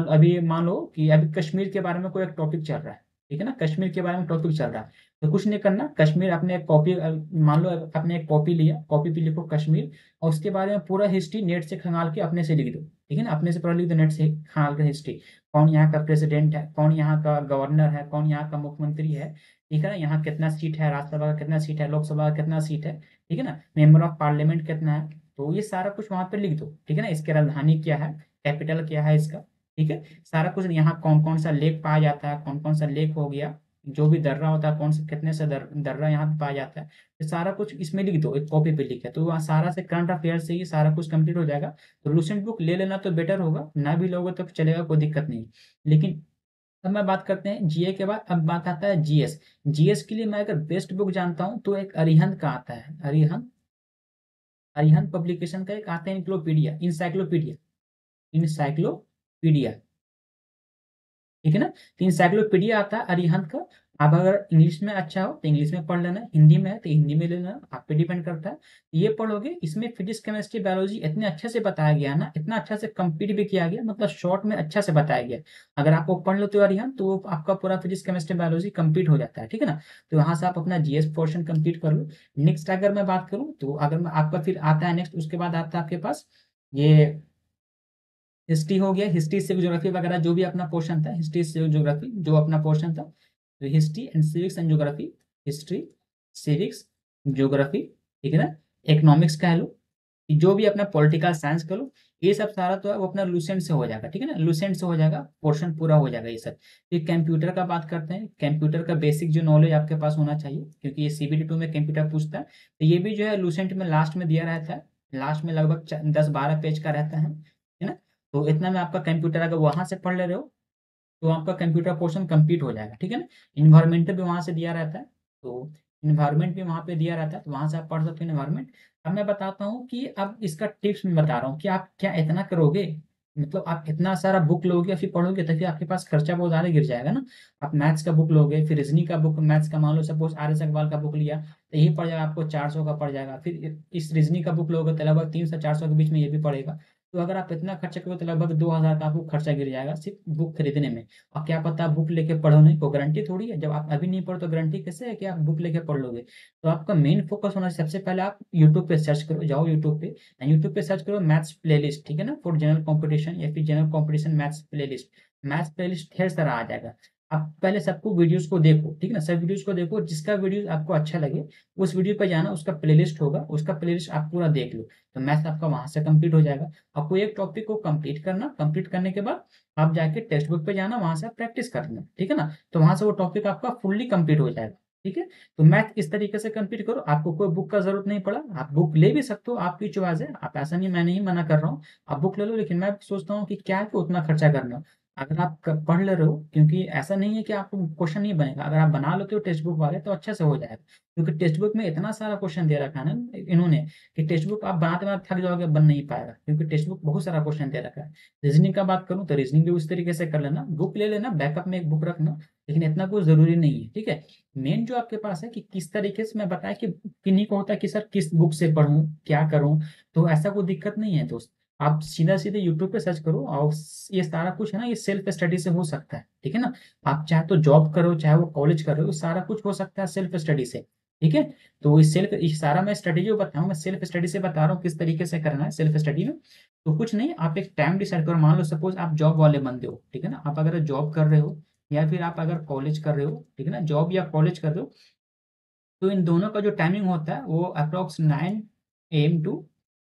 मान लो कि अभी कश्मीर के बारे में कोई एक टॉपिक चल रहा है, ठीक है ना, कश्मीर के बारे में टॉपिक चल रहा है। तो कुछ नहीं करना, कश्मीर अपने एक कॉपी, मान लो अपने एक कॉपी लिया, कॉपी पे लिखो कश्मीर, और उसके बारे में पूरा हिस्ट्री नेट से खंगाल के अपने से लिख दो, ठीक है ना, अपने से पूरा लिख दो नेट से खंगाल कर हिस्ट्री। कौन यहाँ का प्रेसिडेंट है, कौन यहाँ का गवर्नर है, कौन यहाँ का मुख्यमंत्री है, ठीक है ना, यहाँ कितना सीट है, राज्यसभा का कितना सीट है, लोकसभा का कितना सीट है, ठीक है ना, मेंबर ऑफ पार्लियामेंट कितना है। तो ये सारा कुछ वहां पे लिख दो, ठीक है ना, इसकी राजधानी क्या है, कैपिटल क्या है इसका, ठीक है। सारा कुछ यहाँ कौन कौन सा लेक पाया जाता है, कौन कौन सा लेक हो गया, जो भी दर्रा होता है, कौन से कितने से दर्रा यहाँ पे पाया जाता है, तो सारा कुछ इसमें लिख दो, एक कॉपी पे लिख के। तो वहाँ सारा से करंट अफेयर से ही सारा कुछ कंप्लीट हो जाएगा। तो लूसेंट बुक ले लेना तो बेटर होगा, ना भी लोगे तो चलेगा, कोई दिक्कत नहीं। लेकिन अब मैं बात करते हैं जीए के बाद, अब बात आता है जीएस। जीएस के लिए मैं अगर बेस्ट बुक जानता हूँ तो एक अरिहंत का आता है, अरिहंत, अरिहंत पब्लिकेशन का एक आता है, इंक्लोपीडिया, इंसाइक्लोपीडिया, इंसाइक्लोपीडिया, ठीक है ना। तो इंसाइक्लोपीडिया आता है अरिहंत का। आप अगर इंग्लिश में अच्छा हो तो इंग्लिश में पढ़ लेना, हिंदी में है तो हिंदी में ले लेना, आप पे डिपेंड करता है। ये पढ़ोगे, इसमें फिजिक्स केमिस्ट्री बायोलॉजी इतने अच्छे से बताया गया है ना, इतना अच्छा से कंप्लीट भी किया गया, मतलब शॉर्ट में अच्छा से बताया गया। अगर आप वो पढ़ लेते हो अरिहंत, तो वो आपका पूरा फिजिक्स केमिस्ट्री बायोलॉजी कंप्लीट हो जाता है, ठीक है ना। तो वहां से आप अपना जीएस पोर्शन कंप्लीट कर लो। नेक्स्ट अगर मैं बात करूँ तो अगर मैं आपका फिर आता है नेक्स्ट, उसके बाद आता है आपके पास ये हिस्ट्री हो गया, हिस्ट्री सिविक ज्योग्राफी वगैरह जो भी अपना पोर्शन था, हिस्ट्री सिविक ज्योग्राफी जो अपना पोर्शन था, तो history and civics and geography, history, civics, geography, ठीक है ना, इकोनॉमिक्स कह लो, जो भी अपना पॉलिटिकल साइंस कर लो, ये सब सारा तो है वो अपना लूसेंट से हो जाएगा, ठीक है ना, लूसेंट से हो जाएगा, पोर्शन पूरा हो जाएगा ये सब। फिर कंप्यूटर का बात करते हैं, कंप्यूटर का बेसिक जो नॉलेज आपके पास होना चाहिए, क्योंकि ये CBT 2 में कंप्यूटर पूछता है। तो ये भी जो है लूसेंट में लास्ट में दिया रहता है, लास्ट में लगभग 10-12 पेज का रहता है ना। तो इतना में आपका कंप्यूटर अगर वहां से पढ़ ले रहे हो तो आपका कंप्यूटर पोर्शन कंप्लीट हो जाएगा, ठीक है ना। इन्वायरमेंट भी वहां से दिया रहता है, तो इन्वायरमेंट भी वहां पे दिया रहता है, तो वहां से आप पढ़ सकते हो इन्वायरमेंट। अब मैं बताता हूँ कि अब इसका टिप्स मैं बता रहा हूँ कि आप क्या इतना करोगे, मतलब आप इतना सारा बुक लोगे या फिर पढ़ोगे तो फिर आपके पास खर्चा बहुत ज्यादा गिर जाएगा ना। आप मैथ्स का बुक लोगे, फिर रीजनिंग का बुक, मैथ्स का मान लो सपोज आर.एस. अग्रवाल का बुक लिया तो यही पड़ जाएगा आपको 400 का पड़ जाएगा। फिर इस रीजनिंग का बुक लोगे तो लगभग 300-400 के बीच में ये भी पड़ेगा। तो अगर आप इतना खर्चा करोगे तो लगभग 2,000 का आपको खर्चा गिर जाएगा सिर्फ बुक खरीदने में। और क्या पता आप बुक लेके पढ़ो नहीं, कोई गारंटी थोड़ी है, जब आप अभी नहीं पढ़ो तो गारंटी कैसे है कि आप बुक लेके पढ़ लोगे। तो आपका मेन फोकस होना, सबसे पहले आप यूट्यूब पे सर्च करो, जाओ यूट्यूब पे सर्च करो मैथ्स प्लेलिस्ट, ठीक है ना, फॉर जनरल कॉम्पिटिशन या फिर general competition maths playlist. Maths playlist ढेर सारा आ जाएगा। आप पहले सबको वीडियोस को देखो, ठीक है ना, सब वीडियोस को देखो, जिसका वीडियो आपको अच्छा लगे उस वीडियो पे जाना, उसका प्लेलिस्ट होगा, उसका प्लेलिस्ट आप पूरा देख लो। तो मैथ्स आपका वहां से कंप्लीट हो जाएगा। आपको एक टॉपिक को कंप्लीट करना, कंप्लीट करने के बाद आप जाके टेक्स्ट बुक पे जाना, वहां से आप प्रैक्टिस करना, ठीक है ना। तो वहां से वो टॉपिक आपका फुल्ली कंप्लीट हो जाएगा। ठीक है? तो मैथ इस तरीके से कंप्लीट करो, आपको कोई बुक का ज़रूरत नहीं पड़ा, आप बुक ले भी सकते हो, आपकी चॉइस है, आप ऐसा नहीं, मैं नहीं मना कर रहा हूँ, आप बुक ले लो, लेकिन मैं सोचता हूँ कि क्या है कि उतना खर्चा करना। अगर आप क पढ़ ले रहे हो, क्योंकि ऐसा नहीं है कि आपको क्वेश्चन नहीं बनेगा, अगर आप बना लेते हो टेक्स्ट बुक वाले तो अच्छे से हो जाएगा। क्योंकि टेक्स्ट बुक में इतना सारा क्वेश्चन दे रखा है ना इन्होंने, कि टेक्स्ट बुक आप बनाते-बनाते थक जाओगे, बन नहीं पाएगा, क्योंकि टेक्स्ट बुक बहुत सारा क्वेश्चन दे रखा है। रीज़निंग का बात करूँ तो रीज़निंग भी उस तरीके से कर लेना, बुक ले लेना, बैकअप में एक बुक रखना, लेकिन इतना कुछ ज़रूरी नहीं है, ठीक है? मेन जो आपके पास है कि किस तरीके से मैं बताया कि किन्हीं को होता है कि सर किस बुक से पढ़ूँ, क्या करूँ? तो ऐसा कोई दिक्कत नहीं है दोस्त। आप सीधा-सीधे यूट्यूब पे सर्च करो और ये सारा कुछ है ना, ये सेल्फ स्टडी से हो सकता है, ठीक है ना? आप चाहे तो जॉब करो, चाहे वो कॉलेज कर रहे हो, सारा कुछ हो सकता है सेल्फ स्टडी से, ठीक है? तो ये सारा मैं स्ट्रेटेजी जो बताऊँ, मैं सेल्फ स्टडी से बता रहा हूँ किस तरीके से करना है सेल्फ स्टडी में। तो कुछ नहीं, आप एक टाइम डिसाइड करो, मान लो सपोज़ आप जॉब वाले बंदे हो, ठीक है ना? आप अगर जॉब कर रहे हो या फिर आप अगर कॉलेज कर रहे हो, ठीक है ना? जॉब या कॉलेज कर रहे हो, तो इन दोनों का जो टाइमिंग होता है वो approx 9 AM to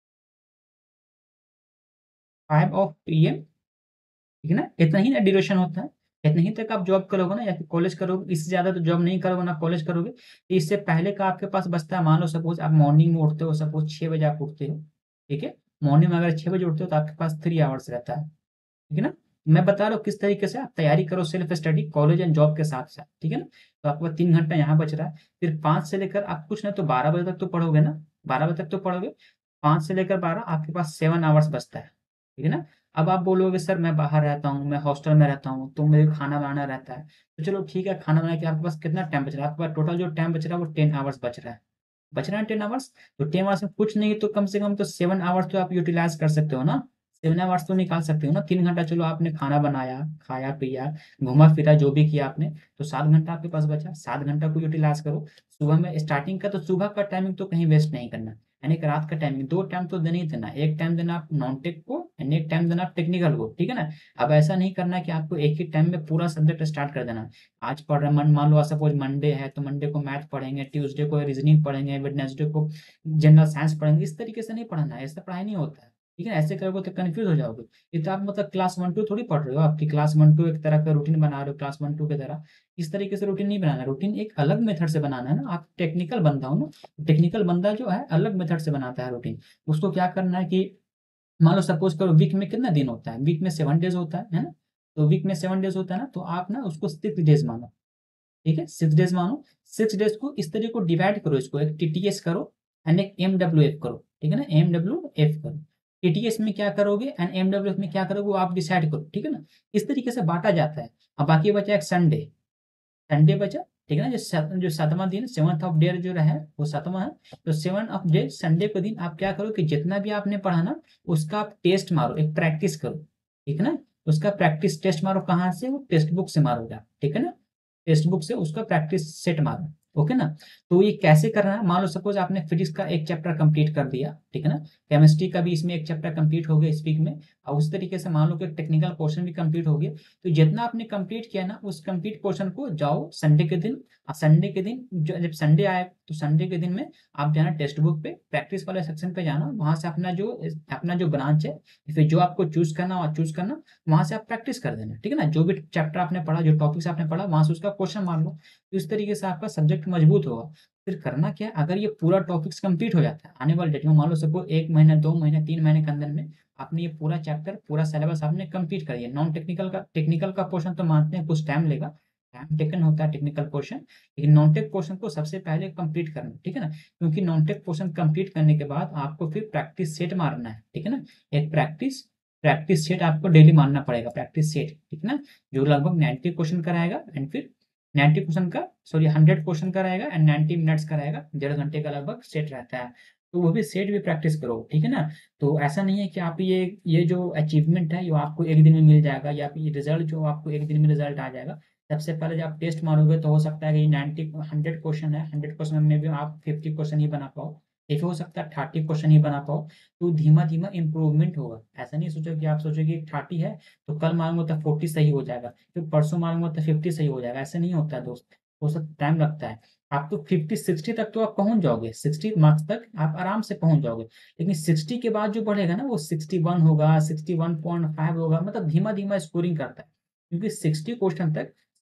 5 of PM, ठीक है ना? इतना ही ना ड्यूरेशन होता है। इतने ही तक आप जॉब करोगे ना या फिर कॉलेज करोगे, इससे ज़्यादा तो जॉब नहीं करोगे ना कॉलेज करोगे। तो इससे पहले का आपके पास बचता है, मान लो सपोज़ आप मॉर्निंग में उठते हो, सपोज़ 6 बजे आप उठते हो, ठीक है? मॉर्निंग में अगर 6 बजे उठते हो तो आपके पास 3 आवर्स रहता है। ठीक है ना? मैं बता रहा हूँ किस तरीके से आप तैयारी करो self study college and job के साथ-साथ, ठीक है ना? तो आपके पास 3 घंटा यहाँ बच रहा है, फिर 5 से लेकर आप कुछ नहीं तो 12 बजे तक तो पढ़ोगे ना? 12 बजे तक तो पढ़ोगे, 5 से लेकर 12 आपके पास 7 आवर्स बचता है, ठीक है ना? अब आप बोलोगे सर मैं बाहर रहता हूँ, मैं हॉस्टल में रहता हूँ, तो मुझे खाना बनाना रहता है। तो चलो ठीक है, खाना बना के आपके पास कितना टाइम बच रहा है? आपके पास टोटल जो टाइम बच रहा है वो 10 आवर्स बच रहा है। बच रहा है 10 आवर्स, तो 10 आवर्स में कुछ नहीं तो कम से कम तो 7 आवर्स तो आप यूटिलाइज़ कर सकते हो ना? 7 आवर्स तो निकाल सकते हो ना? 3 घंटा चलो आपने खाना बनाया, खाया-पिया, घूमा-फिरा जो भी किया आपने, तो 7 घंटा आपके पास बचा। 7 घंटा को यूटिलाइज़ करो। सुबह में स्टार्टिंग का तो सुबह का टाइमिंग तो कहीं वेस्ट नहीं करना, यानी कि रात का टाइमिंग 2 टाइम तो देना ही देना। एक टाइम देना आप नॉन-टेक को एंड एक टाइम देना आप टेक्निकल को, ठीक है ना? अब ऐसा नहीं करना कि आपको एक ही टाइम में पूरा सब्जेक्ट स्टार्ट कर देना। आज पढ़ रहे मन मान लो सपोज़ मंडे है, तो मंडे को मैथ पढ़ेंगे, ट्यूसडे को रीज़निंग पढ़ेंगे, वेडनेसडे को जनरल साइंस पढ़ेंगे। इस तरीके से नहीं पढ़ना है, ऐसे पढ़ाई नहीं होता है, ठीक है? ऐसे करोगे तो कन्फ्यूज़ हो जाओगे। ये तो आप मतलब क्लास 1-2 थोड़ी पढ़ रहे हो, आपकी क्लास 1-2 एक तरह का रूटीन बना रहे हो क्लास 1-2 की तरह। इस तरीके से रूटीन नहीं बनाना है, रूटीन एक अलग मेथड से बनाना है ना। आप टेक्निकल बंदा हो ना, टेक्निकल बंदा जो है अलग मेथड से बनाता है रूटीन। उसको क्या करना है कि मान लो सपोज़ करो वीक में कितना दिन होता है? वीक में 7 डेज़ होता है ना? तो वीक में 7 डेज़ होता है ना, तो आप ना उसको 6 डेज़ मानो। ठीक है? 6 डेज़ मानो, 6 डेज़ को इस तरीके को डिवाइड करो इसको, एक टीटीएस करो एंड एक एमडब्ल्यूएफ करो, ठीक है ना? एमडब्ल्यूएफ करो। टीटीएस में क्या करोगे एंड एमडब्ल्यूएफ में क्या करोगे वो आप डिसाइड करो, ठीक है ना? इस तरीके से बाँटा जाता है। अब बाकी बचा एक संडे, संडे बचा, ठीक है ना? जो 7वाँ दिन 7th ऑफ डे जो है वो 7वाँ है, तो 7 ऑफ डे संडे के दिन आप क्या करो कि जितना भी आपने पढ़ा ना, उसका आप टेस्ट मारो, एक प्रैक्टिस करो, ठीक है ना? उसका प्रैक्टिस टेस्ट मारो कहाँ से? वो टेक्स्ट बुक से मारोगे आप, ठीक है ना? टेक्स्ट बुक से उसका प्रैक्टिस सेट मारो, ओके ना? तो ये कैसे करना है? मान लो सपोज़ आपने फिजिक्स का एक चैप्टर कंप्लीट कर दिया, ठीक है ना? केमिस्ट्री का भी इसमें एक चैप्टर कंप्लीट हो गया इस वीक में और उस तरीके से मान लो कि टेक्निकल पोर्शन भी कंप्लीट हो गया। तो जितना आपने कंप्लीट किया ना, उस कंप्लीट पोर्शन को जाओ संडे के दिन, संडे के दिन जब संडे आए, तो संडे के दिन में आप जाना टेक्स्ट बुक पे, प्रैक्टिस वाले सेक्शन पे जाना, वहाँ से अपना जो ब्रांच है, फिर जो आपको चूज़ करना वहाँ चूज़ करना, वहाँ से आप प्रैक्टिस कर देना, ठीक है ना? जो भी चैप्टर आपने पढ़ा, जो टॉपिक्स आपने पढ़ा, वहाँ से उसका क्वेश्चन मार लो। तो इस तरीके से आपका सब्जेक्ट मजबूत होगा। फिर करना क्या है, अगर ये पूरा टॉपिक्स कंप्लीट हो जाता है, आने वाले डेट में मान लो सपोज़ 1 महीना, 2 महीने, 3 महीने के अंदर में आपने ये पूरा चैप्टर, पूरा सिलेबस आपने कंप्लीट कर लिया। नॉन टेक्निकल का पोर्शन तो मानते हैं कुछ टाइम लेगा, टाइम टेकन होता है टेक्निकल पोर्शन, लेकिन नॉन टेक पोर्शन को सबसे पहले कंप्लीट करना है, ठीक है ना? क्योंकि नॉन टेक पोर्शन कंप्लीट करने के बाद आपको फिर प्रैक्टिस सेट मारना है, ठीक है ना? एक प्रैक्टिस प्रैक्टिस सेट आपको डेली मारना पड़ेगा, प्रैक्टिस सेट, ठीक है ना? जो लगभग 90 क्वेश्चन का रहेगा एंड फिर 90 क्वेश्चन का सॉरी 100 क्वेश्चन का रहेगा एंड 90 मिनट्स का रहेगा, डेढ़ घंटे का लगभग सेट रहता है। तो वो भी सेट भी प्रैक्टिस करो, ठीक है ना? तो ऐसा नहीं है कि आप ये जो अचीवमेंट है, ये आपको एक दिन में मिल जाएगा या फिर ये रिज़ल्ट जो आपको एक दिन में रिज़ल्ट आ जाएगा। सबसे पहले जब आप टेस्ट मारोगे तो हो सकता है कि 90 100 क्वेश्चन है, 100 क्वेश्चन में भी आप 50 क्वेश्चन ही बना पाओ, या फिर हो सकता है 30 क्वेश्चन ही बना पाओ। तो धीमा-धीमा इम्प्रूवमेंट होगा। ऐसा नहीं सोचो कि आप सोचो कि 30 है, तो कल मारूँगा तो 40 सही हो जाएगा, फिर परसों मारूँगा तो 50 सही हो जाएगा, ऐसा नहीं होता है दोस्त। वो सब टाइम लगता है। आप तो 50-60 तक तो आप पहुँच जाओगे, 60 मार्क्स तक आप आराम से पहुँच जाओगे। लेकिन 60 के बाद जो बढ़ेगा ना, वो 61 होगा, 61.5 होगा, मतलब धीमा-धीमा स्कोरिंग करता है। क्योंकि 60 क्वेश्चन तक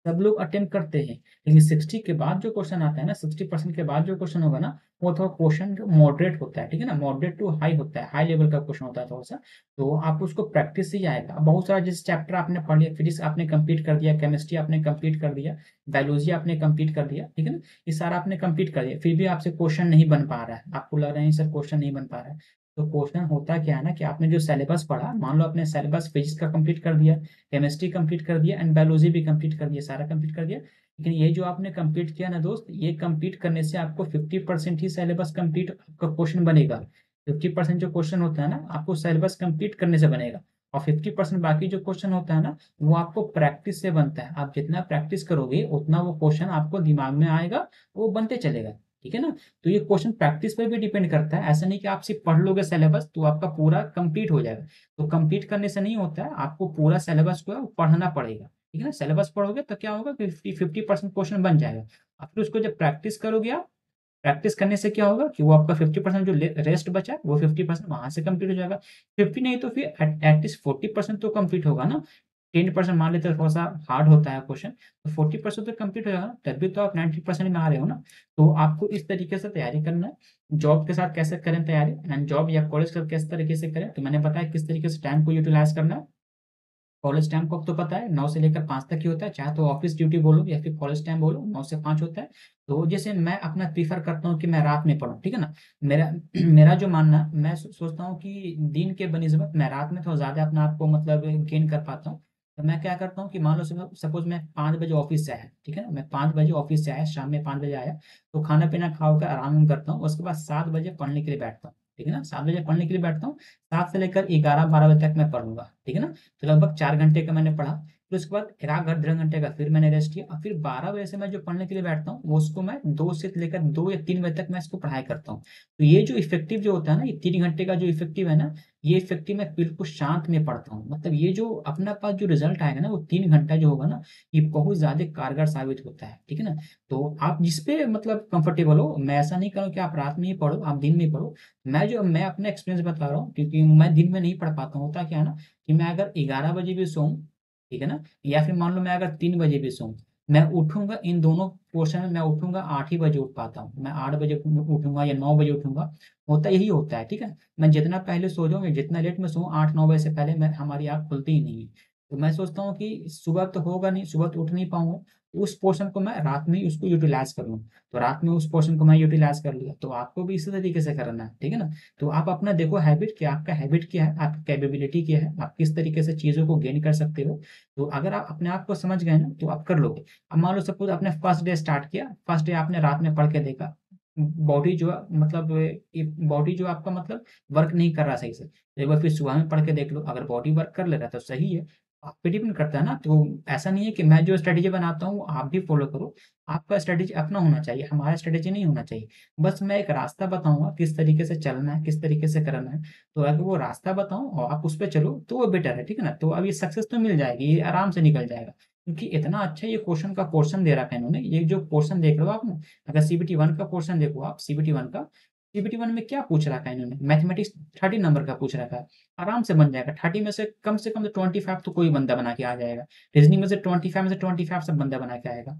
सब लोग अटेम्प्ट करते हैं, लेकिन 60 के बाद जो क्वेश्चन आता है ना, 60% के बाद जो क्वेश्चन होगा ना, वो थोड़ा क्वेश्चन जो मॉडरेट होता है, ठीक है ना, मॉडरेट टू हाई होता है, हाई लेवल का क्वेश्चन होता है थोड़ा सा। तो आप उसको प्रैक्टिस से ही आएगा। बहुत सारा जिस चैप्टर आपने पढ़ लिया, फिजिक्स आपने कंप्लीट कर दिया, केमिस्ट्री आपने कंप्लीट कर दिया, बायोलॉजी आपने कंप्लीट कर दिया, ठीक है ना, ये सारा आपने कंप्लीट कर दिया, फिर भी आपसे क्वेश्चन नहीं बन पा रहा है, आपको लग रहा है सर क्वेश्चन नहीं बन पा रहा है। तो क्वेश्चन होता क्या है ना, कि आपने जो सिलेबस पढ़ा, मान लो आपने सिलेबस फिजिक्स का कंप्लीट कर दिया, केमिस्ट्री कंप्लीट कर दिया एंड बायोलॉजी भी कंप्लीट कर दिया, सारा कंप्लीट कर दिया, लेकिन ये जो आपने कंप्लीट किया ना दोस्त, ये कंप्लीट करने से आपको 50% ही सिलेबस कंप्लीट आपका क्वेश्चन बनेगा। 50% जो क्वेश्चन होता है ना, आपको सिलेबस कंप्लीट करने से बनेगा, और 50% बाकी जो क्वेश्चन होता है ना, वो आपको प्रैक्टिस से बनता है। आप जितना प्रैक्टिस करोगे उतना वो क्वेश्चन आपको दिमाग में आएगा, वो बनते चलेगा, ठीक है ना। तो ये क्वेश्चन प्रैक्टिस पे भी डिपेंड करता है, ऐसा नहीं कि आप सिर्फ पढ़ लोगे सिलेबस तो आपका पूरा कंप्लीट हो जाएगा। तो कंप्लीट करने से नहीं होता है, आपको पूरा सिलेबस को पढ़ना पड़ेगा, ठीक है ना। सिलेबस पढ़ोगे तो क्या होगा कि 50% क्वेश्चन बन जाएगा। और फिर उसको जब प्रैक्टिस करोगे आप, प्रैक्टिस करने से क्या होगा कि वो आपका 50% जो रेस्ट बचा है, वो 50% वहां से कंप्लीट हो जाएगा। 50 नहीं तो फिर एटलीस्ट 40% तो कंप्लीट होगा ना। 10% मान लेते हैं, थोड़ा सा हार्ड होता है क्वेश्चन, तो 40% तो कंप्लीट हो जाएगा ना, तभी तो आप 90% में आ रहे हो ना। तो आपको इस तरीके से तैयारी करना है। जॉब के साथ कैसे करें तैयारी, एंड जॉब या कॉलेज का किस तरीके से करें, तो मैंने बताया किस तरीके से टाइम को यूटिलाइज करना है। कॉलेज टाइम को तो पता है 9 से लेकर 5 तक ही होता है, चाहे तो ऑफिस ड्यूटी बोलो या फिर कॉलेज टाइम बोलो, 9 से 5 होता है। तो जैसे मैं अपना प्रीफर करता हूँ कि मैं रात में पढूं, ठीक है ना। मेरा मेरा जो मानना है, मैं सोचता हूँ कि दिन के बनिस्बत मैं रात में थोड़ा ज्यादा अपना आपको मतलब गेन कर पाता हूँ। तो मैं क्या करता हूँ कि मान लो सपोज मैं 5 बजे ऑफिस से आया, ठीक है ना, मैं 5 बजे ऑफिस से आया, शाम में 5 बजे आया, तो खाना पीना खाकर आराम करता हूँ, उसके बाद 7 बजे पढ़ने के लिए बैठता हूँ, ठीक है ना, 7 बजे पढ़ने के लिए बैठता हूँ। 7 से लेकर 11-12 बजे तक मैं पढ़ूंगा, ठीक है ना। तो लगभग 4 घंटे का मैंने पढ़ा, फिर उसके बाद एक आध 1.5 घंटे का फिर मैंने रेस्ट किया, और फिर 12 बजे से मैं जो पढ़ने के लिए बैठता हूँ, वो उसको मैं 2 से लेकर 2 या 3 बजे तक मैं इसको पढ़ाई करता हूँ। तो ये जो इफेक्टिव जो होता है ना, ये 3 घंटे का जो इफेक्टिव है ना, ये इफेक्टिव मैं बिल्कुल शांत में पढ़ता हूँ। मतलब ये जो अपना पास जो रिजल्ट आएगा ना, वो 3 घंटा जो होगा ना, ये बहुत ज्यादा कारगर साबित होता है, ठीक है ना। तो आप जिस पे मतलब कंफर्टेबल हो, मैं ऐसा नहीं करूँ कि आप रात में ही पढ़ो, आप दिन में ही पढ़ो। मैं अपना एक्सपीरियंस बता रहा हूँ, क्योंकि मैं दिन में नहीं पढ़ पाता हूँ। होता क्या है ना, कि मैं अगर 11 बजे भी सोऊं, ठीक है ना, या फिर मान लो मैं अगर 3 बजे भी सोऊं, मैं उठूंगा इन दोनों पोर्शन में, मैं उठूंगा 8 ही बजे उठ पाता हूँ, मैं 8 बजे उठूंगा या 9 बजे उठूंगा। होता यही होता है, ठीक है। मैं जितना पहले सो जाऊँ या जितना लेट में सोऊं, 8-9 बजे से पहले मैं हमारी आँख खुलती ही नहीं है। तो मैं सोचता हूँ कि सुबह तो होगा नहीं, सुबह तो उठ नहीं पाऊंगा, तो उस पोर्शन को मैं रात में ही उसको यूटिलाइज कर लूँ। तो रात में उस पोर्शन को मैं यूटिलाइज कर लिया, तो आपको भी इसी तरीके से करना है, ठीक है ना। तो आप अपना देखो हैबिट क्या, आपका हैबिट क्या है, आपकी कैपेबिलिटी क्या है, आप किस तरीके से चीज़ों को गेन कर सकते हो। तो अगर आप अपने आप को समझ गए ना, तो आप कर लोगे। अब मान लो सपोज आपने फर्स्ट डे स्टार्ट किया, फर्स्ट डे आपने रात में पढ़ के देखा, बॉडी जो है मतलब बॉडी जो आपका मतलब वर्क नहीं कर रहा सही से, तो एक बार फिर सुबह में पढ़ के देख लो, अगर बॉडी वर्क कर ले रहा है तो सही है। आप पे डिपेंड करता है ना। तो ऐसा नहीं है कि मैं जो स्ट्रेटेजी बनाता हूँ आप भी फॉलो करो, आपका स्ट्रेटेजी अपना होना चाहिए, हमारा स्ट्रेटेजी नहीं होना चाहिए। बस मैं एक रास्ता बताऊंगा किस तरीके से चलना है, किस तरीके से करना है। तो अगर वो रास्ता बताऊं और आप उस पे चलो तो वो बेटर है, ठीक है ना। तो अब ये सक्सेस तो मिल जाएगी, ये आराम से निकल जाएगा, क्योंकि इतना अच्छा ये क्वेश्चन का पोर्शन दे रखा है इन्होंने। ये जो पोर्शन देख रहे हो आप ना, अगर सीबीटी 1 का पोर्शन देखो आप, सीबीटी 1 का, सीबीटी 1 में क्या पूछ रखा है इन्होंने, मैथमेटिक्स 30 नंबर का पूछ रखा है। आराम से बन जाएगा, 30 में से कम तो 25 तो कोई बंदा बना के आ जाएगा। रीजनिंग में से 25 में से 25 सब बंदा बना के आएगा।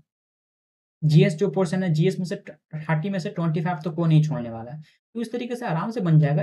जीएस जो पोर्शन है, जीएस में से 30 में से 25 तो कोई नहीं छोड़ने वाला है। तो इस तरीके से आराम से बन जाएगा,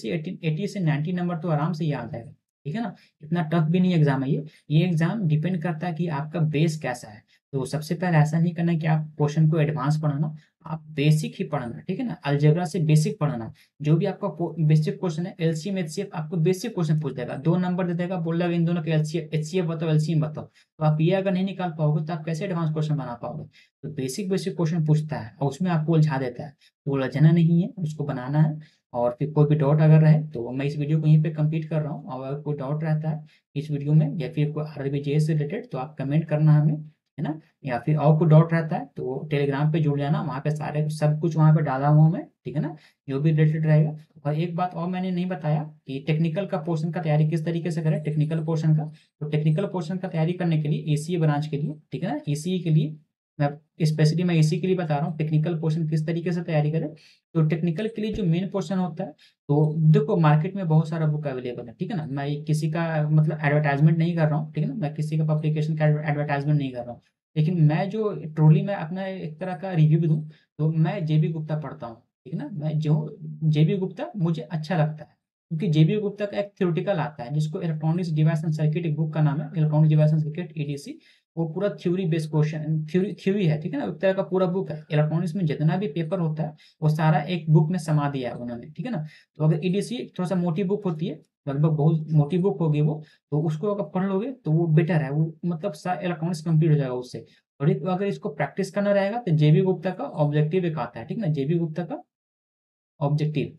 80 से 90 नंबर तो आराम से ही आ जाएगा, ठीक है ना। इतना टफ भी नहीं एग्जाम है ये एग्जाम डिपेंड करता है कि आपका बेस कैसा है। तो सबसे पहले ऐसा नहीं करना कि आप क्वेश्चन को एडवांस पढ़ाना, आप बेसिक ही पढ़ना, ठीक है ना, अलजेब्रा से बेसिक पढ़ना। जो भी आपका बेसिक क्वेश्चन है, एलसीएम एचसीएफ, आपको बेसिक क्वेश्चन पूछ देगा, 2 नंबर दे देगा, बोल देगा इन दोनों के एलसीएम एचसीएफ बताओ, एलसीएम बताओ। तो आप ये अगर नहीं निकाल पाओगे तो आप कैसे एडवांस क्वेश्चन बना पाओगे। तो बेसिक बेसिक क्वेश्चन पूछता है और उसमें आपको उलझा देता है, तो उलझना नहीं है, उसको बनाना है। और फिर कोई भी डाउट अगर रहे तो मैं इस वीडियो को यहीं पे कंप्लीट कर रहा हूँ, और अगर कोई डाउट रहता है इस वीडियो में या फिर कोई आरबीजे से रिलेटेड, तो आप कमेंट करना हमें, है ना। या फिर और कोई डाउट रहता है तो टेलीग्राम पे जुड़ जाना, वहाँ पे सारे सब कुछ वहाँ पे डाला हुआ हूँ मैं, ठीक है ना, जो भी रिलेटेड रहेगा। और एक बात और मैंने नहीं बताया कि टेक्निकल का पोर्शन का तैयारी किस तरीके से करें, टेक्निकल पोर्शन का। तो टेक्निकल पोर्शन का तैयारी करने के लिए एसीए ब्रांच के लिए, ठीक है ना, एसीए के लिए मैं स्पेशली मैं इसी के लिए बता रहा हूँ टेक्निकल पोर्शन किस तरीके से तैयारी करें। तो टेक्निकल के लिए जो मेन पोर्शन होता है, तो देखो मार्केट में बहुत सारा बुक अवेलेबल है, ठीक है ना। मैं किसी का मतलब एडवर्टाइजमेंट नहीं कर रहा हूँ, ठीक है ना, मैं किसी का पब्लिकेशन का एडवर्टाइजमेंट नहीं कर रहा हूँ। लेकिन मैं जो ट्रूली मैं अपना एक तरह का रिव्यू भी दूँ, तो मैं जेबी गुप्ता पढ़ता हूँ, ठीक है ना? मैं जो जेबी गुप्ता मुझे अच्छा लगता है, क्योंकि जेबी गुप्ता का एक थ्योरेटिकल आता है जिसको इलेक्ट्रॉनिक्स डिवाइस एंड सर्किट, एक बुक का नाम है electronic device and circuit EDC. वो पूरा थ्योरी बेस्ड क्वेश्चन थ्योरी है, ठीक है ना? एक तरह का पूरा बुक है। इलेक्ट्रॉनिक्स में जितना भी पेपर होता है, वो सारा एक बुक में समा दिया है उन्होंने, ठीक है ना? तो अगर ईडीसी थोड़ा-सा मोटी बुक होती है, लगभग बहुत मोटी बुक होगी वो, तो उसको अगर पढ़ लोगे तो वो बेटर है, वो मतलब सा इलेक्ट्रॉनिक्स कंप्लीट हो जाएगा उससे। और एक अगर इसको प्रैक्टिस करना रहेगा तो जेबी गुप्ता का ऑब्जेक्टिव एक आता है, ठीक है ना? जेबी गुप्ता का ऑब्जेक्टिव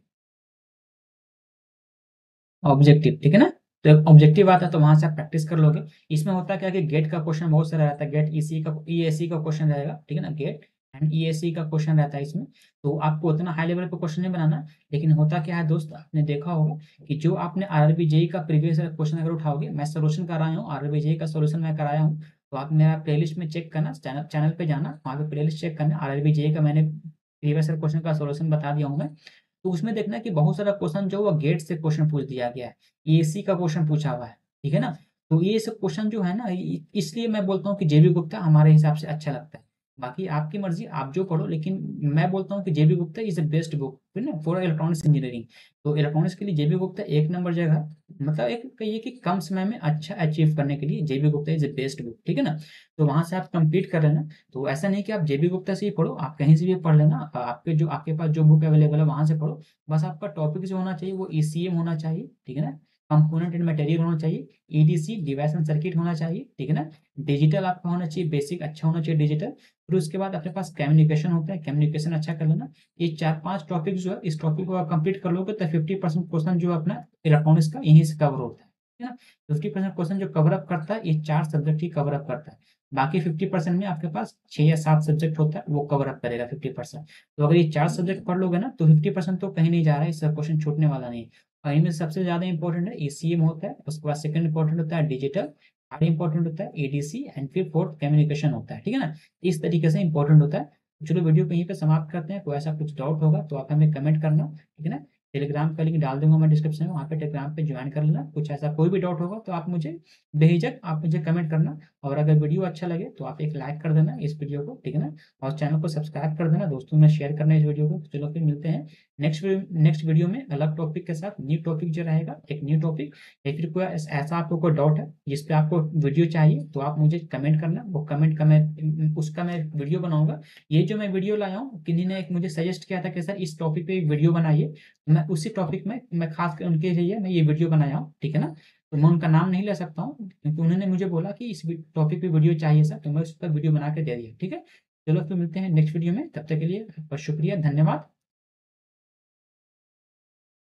ऑब्जेक्टिव, ठीक है ना? तो ऑब्जेक्टिव आता है तो वहां से आप प्रैक्टिस कर लोगे। इसमें होता क्या है कि गेट का क्वेश्चन बहुत सारा रहता है, गेट ईसी का ईएसी का क्वेश्चन रहेगा, ठीक है ना? गेट एंड ईएसी का क्वेश्चन रहता है इसमें। तो आपको उतना हाई लेवल पे क्वेश्चन नहीं बनाना, लेकिन होता क्या है दोस्त, आपने देखा होगा कि जो आपने आरआरबी जेई का प्रीवियस क्वेश्चन अगर उठाओगे, मैं सोल्यूशन कराया हूँ, आरआरबी जेई का सोल्यूशन मैं कराया हूँ, तो आप मेरा प्लेलिस्ट में चेक करना, चैनल चैनल पे जाना, वहाँ पे प्लेलिस्ट चेक करना, आरआरबी जेई का मैंने प्रीवियस क्वेश्चन का सोल्यूशन बता दिया हूँ मैं। तो उसमें देखना कि बहुत सारा क्वेश्चन जो वो गेट से क्वेश्चन पूछ दिया गया है, एसी का क्वेश्चन पूछा हुआ है, ठीक है ना? तो ये सब क्वेश्चन जो है ना, इसलिए मैं बोलता हूँ कि जेबी गुप्ता हमारे हिसाब से अच्छा लगता है। बाकी आपकी मर्जी, आप जो पढ़ो, लेकिन मैं बोलता हूँ कि JB Gupta is the best book, है ना, फॉर इलेक्ट्रॉनिक्स इंजीनियरिंग। तो इलेक्ट्रॉनिक्स के लिए जेबी गुप्ता एक नंबर जगह है। मतलब एक कहिए कि कम समय में अच्छा अचीव करने के लिए JB Gupta is the best book, ठीक है ना? तो वहां से आप कंप्लीट कर लेना। तो ऐसा नहीं कि आप जेबी गुप्ता से ही पढ़ो, आप कहीं से भी पढ़ लेना, आपके जो आपके पास जो बुक अवेलेबल है वहां से पढ़ो। बस आपका टॉपिक जो होना चाहिए वो ईसीएम होना चाहिए, ठीक है ना? कंपोनेंट एंड मटेरियल होना चाहिए, ईडीसी डिवाइस एंड सर्किट होना चाहिए, ठीक है ना? डिजिटल आपका होना चाहिए, बेसिक अच्छा होना चाहिए डिजिटल। फिर उसके बाद अपने पास कम्युनिकेशन होता है, कम्युनिकेशन अच्छा कर लेना। ये 4-5 टॉपिक जो है, इस टॉपिक को आप कंप्लीट कर लोगे तो 50% क्वेश्चन जो है अपना इलेक्ट्रॉनिक्स का यहीं से कवर होता है ना? 50% क्वेश्चन जो कवर अप करता है, ये 4 सब्जेक्ट ही कवर अप करता है। बाकी 50% में आपके पास 6 या 7 सब्जेक्ट होता है, वो कवर अप करेगा 50%। तो अगर ये 4 सब्जेक्ट पढ़ लोगे ना, तो 50% तो कहीं नहीं जा रहा है, इससे क्वेश्चन छूटने वाला नहीं है। और इनमें सबसे ज़्यादा इंपॉर्टेंट है ईसीएम होता है, उसके बाद सेकंड इंपॉर्टेंट होता है डिजिटल, थर्ड इंपॉर्टेंट होता है एडीसी एंड फिर फोर्थ कम्युनिकेशन होता है, ठीक है ना? इस तरीके से इंपॉर्टेंट होता है। चलो वीडियो को यहीं पे समाप्त करते हैं। कोई ऐसा कुछ डाउट होगा तो आप हमें कमेंट करना, ठीक है ना? टेलीग्राम का लिंक डाल दूंगा मैं डिस्क्रिप्शन में, वहाँ पे टेलीग्राम पे ज्वाइन कर लेना। कुछ ऐसा कोई भी डाउट होगा तो आप मुझे बेझिझक आप मुझे कमेंट करना। और अगर वीडियो अच्छा लगे तो आप एक लाइक कर देना इस वीडियो को, ठीक है ना? और चैनल को सब्सक्राइब कर देना, दोस्तों में शेयर करना इस वीडियो को। तो चलो फिर मिलते हैं नेक्स्ट वीडियो में अलग टॉपिक के साथ। न्यू टॉपिक जो रहेगा, एक न्यू टॉपिक, या फिर कोई ऐसा आपको कोई डाउट है जिस पे आपको वीडियो चाहिए, तो आप मुझे कमेंट करना। वो कमेंट का मैं उसका मैं वीडियो बनाऊंगा। ये जो मैं वीडियो लाया हूँ, किन्हीं ने एक मुझे सजेस्ट किया था कि सर इस टॉपिक पे एक वीडियो बनाइए, मैं उसी टॉपिक में मैं खास कर उनके लिए मैं ये वीडियो बनाया हूँ, ठीक है ना? तो मैं उनका नाम नहीं ले सकता हूँ, क्योंकि उन्होंने मुझे बोला कि इस टॉपिक पे वीडियो चाहिए सर, तो मैं उस पर वीडियो बना के दे दिया, ठीक है? चलो फिर मिलते हैं नेक्स्ट वीडियो में, तब तक के लिए आपका शुक्रिया, धन्यवाद।